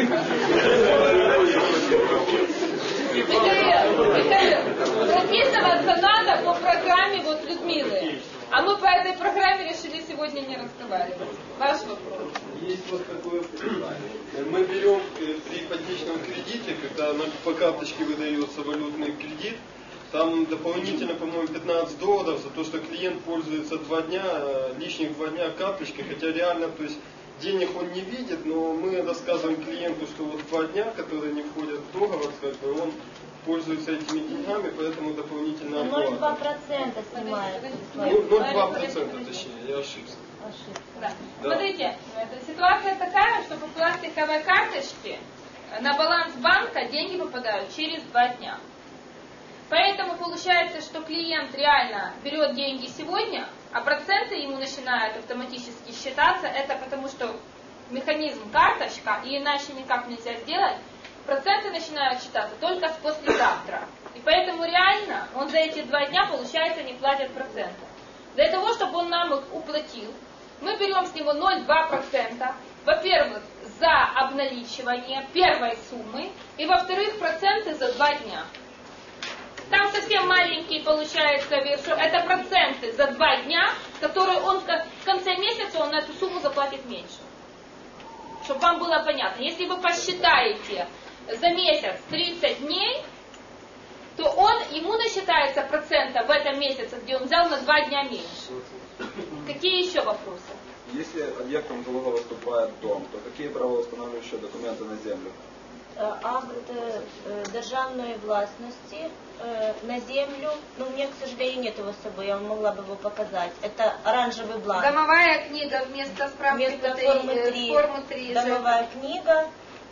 Михаил, прописываться надо по программе вот Людмилы. А мы по этой программе решили сегодня не разговаривать. Ваш вопрос. Есть вот такое предложение. Мы берем при ипотечном кредите, когда нам по карточке выдается валютный кредит, там дополнительно, по-моему, $15 за то, что клиент пользуется 2 дня, лишних 2 дня карточкой, хотя реально, то есть денег он не видит, но мы рассказываем клиенту, что вот 2 дня, которые не входят в договор, как бы он пользуется этими деньгами, поэтому дополнительно оплата. 0,2% снимает. 0,2%, точнее, я ошибся. Да. Смотрите, ситуация такая, что по пластиковой карточке на баланс банка деньги попадают через 2 дня. Поэтому получается, что клиент реально берет деньги сегодня, а проценты ему начинают автоматически считаться. Это потому, что механизм карточка, и иначе никак нельзя сделать. Проценты начинают считаться только с послезавтра. И поэтому реально он за эти 2 дня, получается, не платит процентов. Для того, чтобы он нам их уплатил, мы берем с него 0,2%. Во-первых, за обналичивание первой суммы, и во-вторых, проценты за 2 дня. Там совсем маленькие получается, это проценты за 2 дня, которые он в конце месяца он на эту сумму заплатит меньше. Чтобы вам было понятно. Если вы посчитаете за месяц 30 дней, то ему насчитается процентов в этом месяце, где он взял на 2 дня меньше. Какие еще вопросы? Если объектом залога выступает дом, то какие правоустанавливающие документы на землю? Акт державної власности на землю. Ну, у меня, к сожалению, нет его с собой, я вам могла бы его показать. Это оранжевый бланк. Домовая книга вместо справки вместо формы 3. Домовая книга.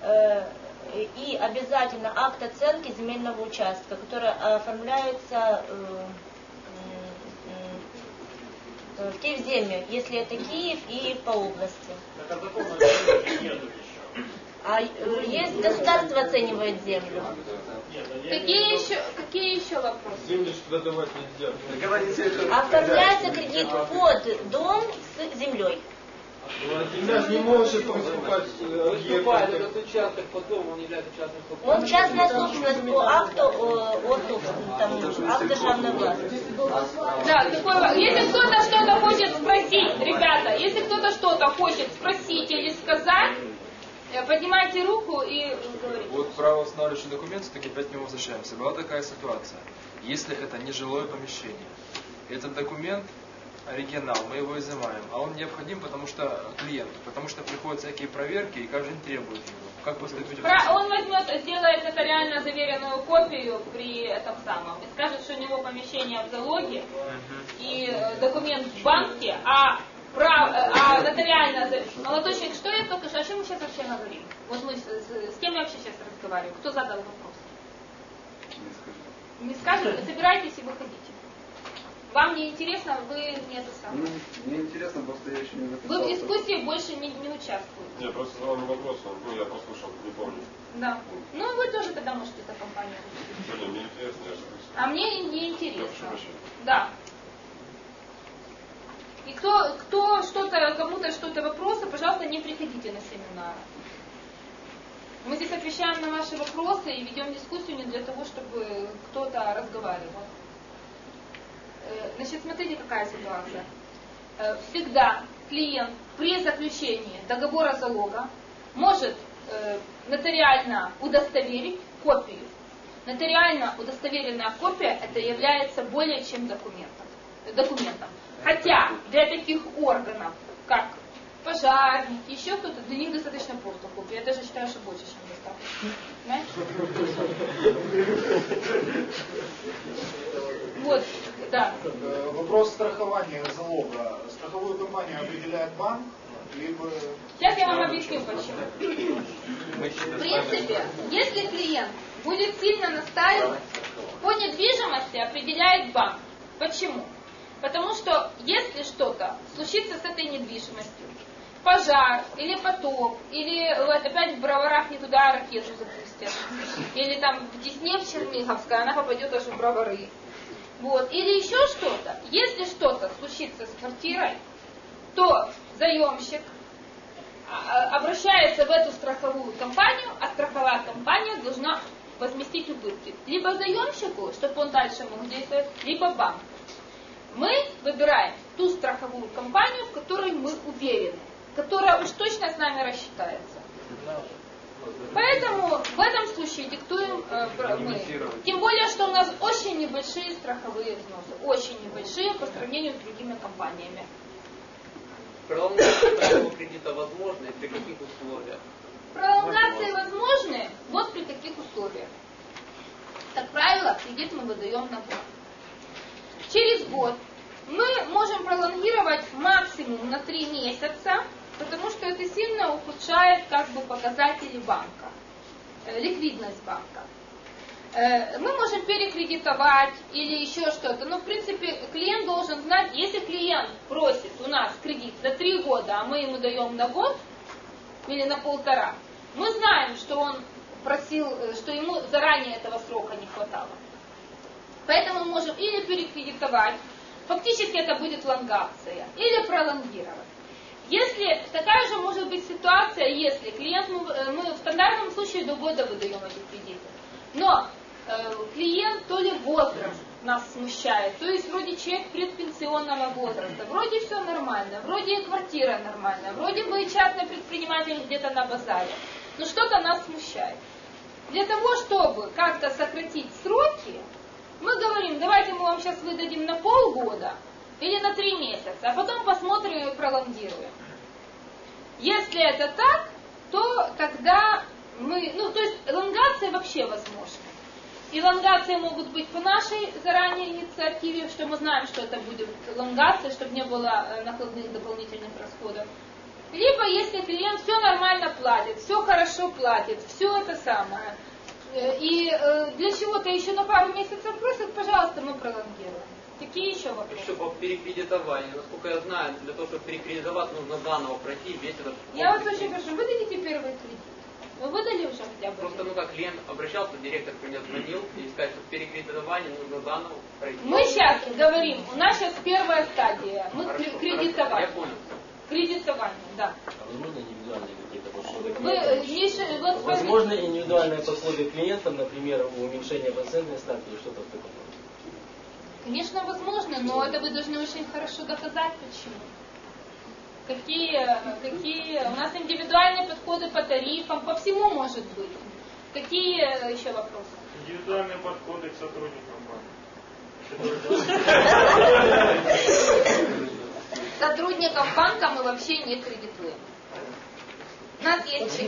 И обязательно акт оценки земельного участка, который оформляется в Киевземе, если это Киев и по области. А есть государство оценивает землю. Какие еще вопросы? Землю что давать нельзя. Оформляется кредит под дом с землей. Земля не может выступать выступает этот участок под домом, он является частной собственностью. Он частная собственность по акту акт державной власти. Да, если кто-то что-то хочет спросить, ребята, если кто-то что-то хочет спросить или сказать, поднимайте руку и говорите. Вот правоустанавливающий документ, все-таки опять к нему возвращаемся. Была такая ситуация. Если это не жилое помещение, этот документ, оригинал, мы его изымаем, а он необходим, потому что клиенту, потому что приходят всякие проверки и каждый день требует его. Как поступить? Он возьмет, сделает нотариально заверенную копию при этом самом и скажет, что у него помещение в залоге и документ в банке, а нотариально... Молоточник, что я только что... О чем мы сейчас вообще говорим? Вот мы с кем я вообще сейчас разговариваю? Кто задал вопрос? Не скажет? Вы собираетесь и выходите. Вам не интересно, вы не это самое. Мне интересно, просто я еще не записал. Вы в дискуссии больше не участвуете. Я просто задал вопрос, я послушал, не помню. Да. Ну, вы тоже тогда можете за компанию. Мне интересно, я же... А мне не интересно. Да. И кому-то что-то вопросы, пожалуйста, не приходите на семинары. Мы здесь отвечаем на ваши вопросы и ведем дискуссию не для того, чтобы кто-то разговаривал. Значит, смотрите, какая ситуация. Всегда клиент при заключении договора залога может нотариально удостоверить копию. Нотариально удостоверенная копия это является более чем документом. Хотя для таких органов, как пожарники, еще кто-то, для них достаточно просто копии. Я даже считаю, что больше, чем достаточно. Вот, да. Вопрос страхования. страхование залога, страховую компанию определяет банк, либо... Сейчас я вам объясню почему. В принципе, если клиент будет сильно настаивать, по недвижимости определяет банк. Почему? Потому что если что-то случится с этой недвижимостью, пожар, или потоп, или вот опять в Броварах не туда ракету запустят, или там в Десне, в Черниговской, она попадет аж в Бровары. Вот. Или еще что-то. Если что-то случится с квартирой, то заемщик обращается в эту страховую компанию, а страховая компания должна возместить убытки. Либо заемщику, чтобы он дальше мог действовать, либо банку. Мы выбираем ту страховую компанию, в которой мы уверены, которая уж точно с нами рассчитается. Поэтому в этом случае диктуем мы. Тем более, что у нас очень небольшие страховые взносы. Очень небольшие по сравнению с другими компаниями. Пролонгация такого кредита возможна и при каких условиях? Пролонгации возможны вот при каких условиях. Как правило, кредит мы выдаем на год. Через год мы можем пролонгировать максимум на 3 месяца, потому что это сильно ухудшает показатели банка, ликвидность банка. Мы можем перекредитовать или еще что-то, но в принципе клиент должен знать, если клиент просит у нас кредит за 3 года, а мы ему даем на год или на 1,5, мы знаем, что он просил, что ему заранее этого срока не хватало. Поэтому мы можем или перекредитовать, фактически это будет лонгация, или пролонгировать. Если такая же может быть ситуация, если клиент, мы в стандартном случае до года выдаем эти кредиты, но клиент то ли возраст нас смущает, то есть вроде человек предпенсионного возраста, вроде все нормально, вроде и квартира нормальная, вроде бы и частный предприниматель где-то на базаре, но что-то нас смущает. Для того, чтобы как-то сократить сроки, мы говорим, давайте мы вам сейчас выдадим на полгода или на 3 месяца, а потом посмотрим и пролонгируем. Если это так, то тогда мы, то есть лонгация вообще возможна. И лонгации могут быть по нашей заранее инициативе, что мы знаем, что это будет лонгация, чтобы не было накладных дополнительных расходов. Либо если клиент все нормально платит, все хорошо платит, все это самое, и для чего-то еще на пару месяцев просит, пожалуйста, мы пролонгируем. Какие еще вопросы? Еще по перекредитованию. Насколько я знаю, для того, чтобы перекредитовать, нужно заново пройти весь этот... Я вас очень прошу, выдадите первый кредит. Вы выдали уже хотя бы? Просто, клиент обращался, директор мне звонил и сказал, что перекредитование нужно заново пройти. Мы сейчас говорим, у нас сейчас первая стадия. Мы кредитовали. Я понял. Кредитование, да. Возможно индивидуальные какие-то подходы? Возможно индивидуальное подходы клиентам, например, уменьшение процентной ставки или что-то в таком роде? Конечно, возможно, но это вы должны очень хорошо доказать, почему. Какие у нас индивидуальные подходы по тарифам, по всему может быть. Какие еще вопросы? Индивидуальные подходы к сотрудникам банка. Сотрудников банка мы вообще не кредитуем. У нас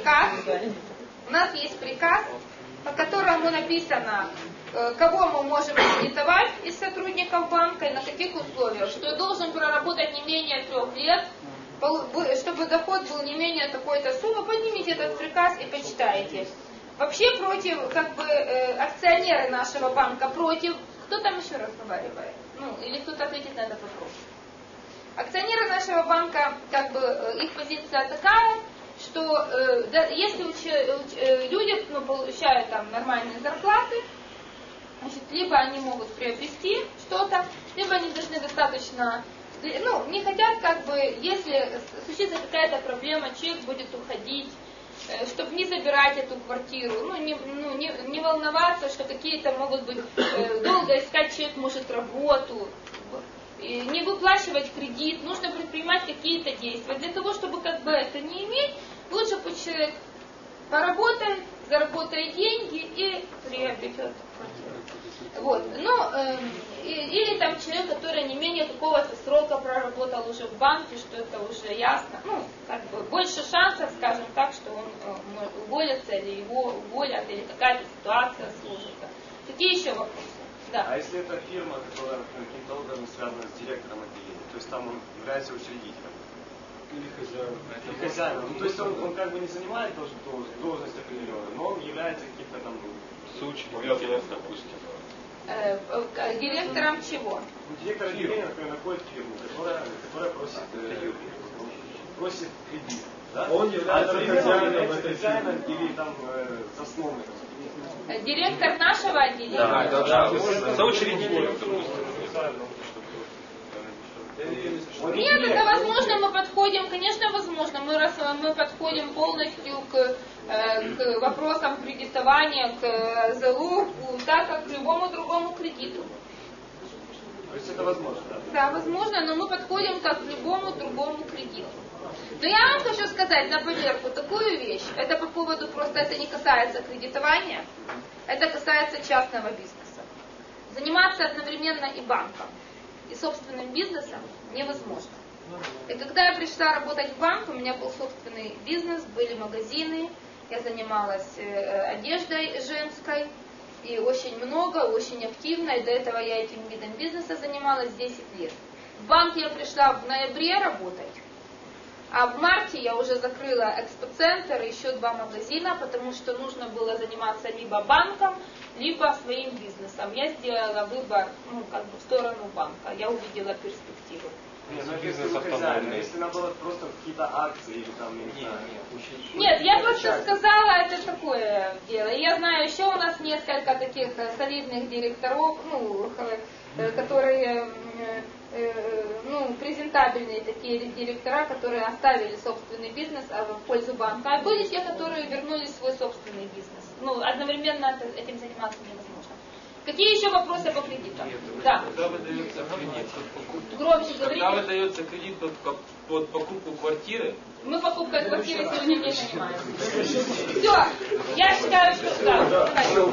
есть приказ, по которому написано, кого мы можем кредитовать из сотрудников банка и на каких условиях, что должен проработать не менее 3 лет, чтобы доход был не менее такой-то суммы. Поднимите этот приказ и почитайте. Вообще против, акционеры нашего банка против. Кто там еще разговаривает? Или кто-то ответит на этот вопрос. Акционеры нашего банка, их позиция такая, что если люди получают нормальные зарплаты, значит, либо они могут приобрести что-то, либо они должны достаточно, не хотят, если случится какая-то проблема, человек будет уходить, чтобы не забирать эту квартиру, не волноваться, что какие-то могут быть, долго искать человек может работу, не выплачивать кредит, нужно предпринимать какие-то действия. Для того, чтобы это не иметь, лучше пусть человек поработает, заработает деньги и приобретет квартиру. Или человек, который не менее какого-то срока проработал уже в банке, что это уже ясно. Больше шансов, скажем так, что он уволится, или его уволят, или какая-то ситуация сложится. Какие еще вопросы? Да. А если это фирма, которая каким-то образом связана с директором отделения, то есть там он является учредителем? Или хозяином. Ну, то есть он как бы не занимает должность определенную, но он является каким-то там соучредителем, допустим. Директором чего? Директор отделения, например, находит фирму, которая просит кредит. Да? Он является хозяином или там засновником. Директор нашего отделения? Да, соучредитель. Нет, это возможно, мы подходим, конечно, возможно, мы подходим полностью к вопросам кредитования, к залогу, так как к любому другому кредиту. То есть это возможно, да? Да, возможно, но мы подходим как к любому другому кредиту. Но я вам хочу сказать на поверку такую вещь. Это по поводу, просто это не касается кредитования, это касается частного бизнеса. Заниматься одновременно и банком, и собственным бизнесом невозможно. И когда я пришла работать в банк, у меня был собственный бизнес, были магазины, я занималась одеждой женской, и очень много, очень активно, и до этого я этим видом бизнеса занималась 10 лет. В банк я пришла в ноябре работать, а в марте я уже закрыла экспоцентр и еще 2 магазина, потому что нужно было заниматься либо банком, либо своим бизнесом. Я сделала выбор в сторону банка, я увидела перспективу. Если нам было просто какие-то акции или там, Нет, я просто сказала, это такое дело. И я знаю, еще у нас несколько таких солидных директоров, которые, презентабельные такие директора, которые оставили собственный бизнес в пользу банка. А были те, которые вернулись в свой собственный бизнес. Одновременно этим заниматься невозможно. Какие еще вопросы по кредитам? Да. Когда выдается кредит? Громче говорите. Когда выдается кредит под покупку квартиры? Мы покупкой квартиры сегодня не занимаемся. Все, я считаю, что да.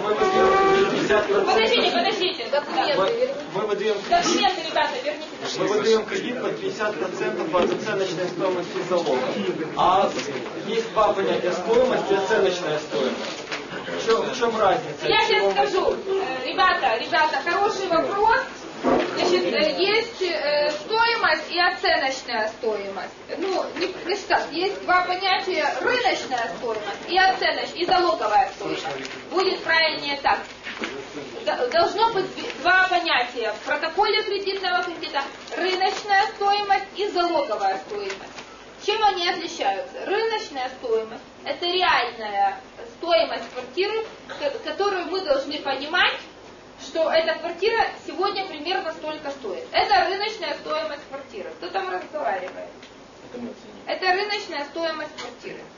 Подождите, документы. Документы, ребята, верните. Мы выдаем кредит под 50% от оценочной стоимости залога. А есть 2 понятия: стоимость и оценочная стоимость. В чем разница? Я сейчас скажу. Ребята, хороший вопрос. Значит, есть стоимость и оценочная стоимость. Есть 2 понятия: рыночная стоимость и оценочная, и залоговая стоимость. Будет правильнее так. Должно быть 2 понятия в протоколе кредитного кредита: рыночная стоимость и залоговая стоимость. Чем они отличаются? Рыночная стоимость – это реальная стоимость квартиры, которую мы должны понимать, что эта квартира сегодня примерно столько стоит. Это рыночная стоимость квартиры. Кто там разговаривает? Это рыночная стоимость квартиры.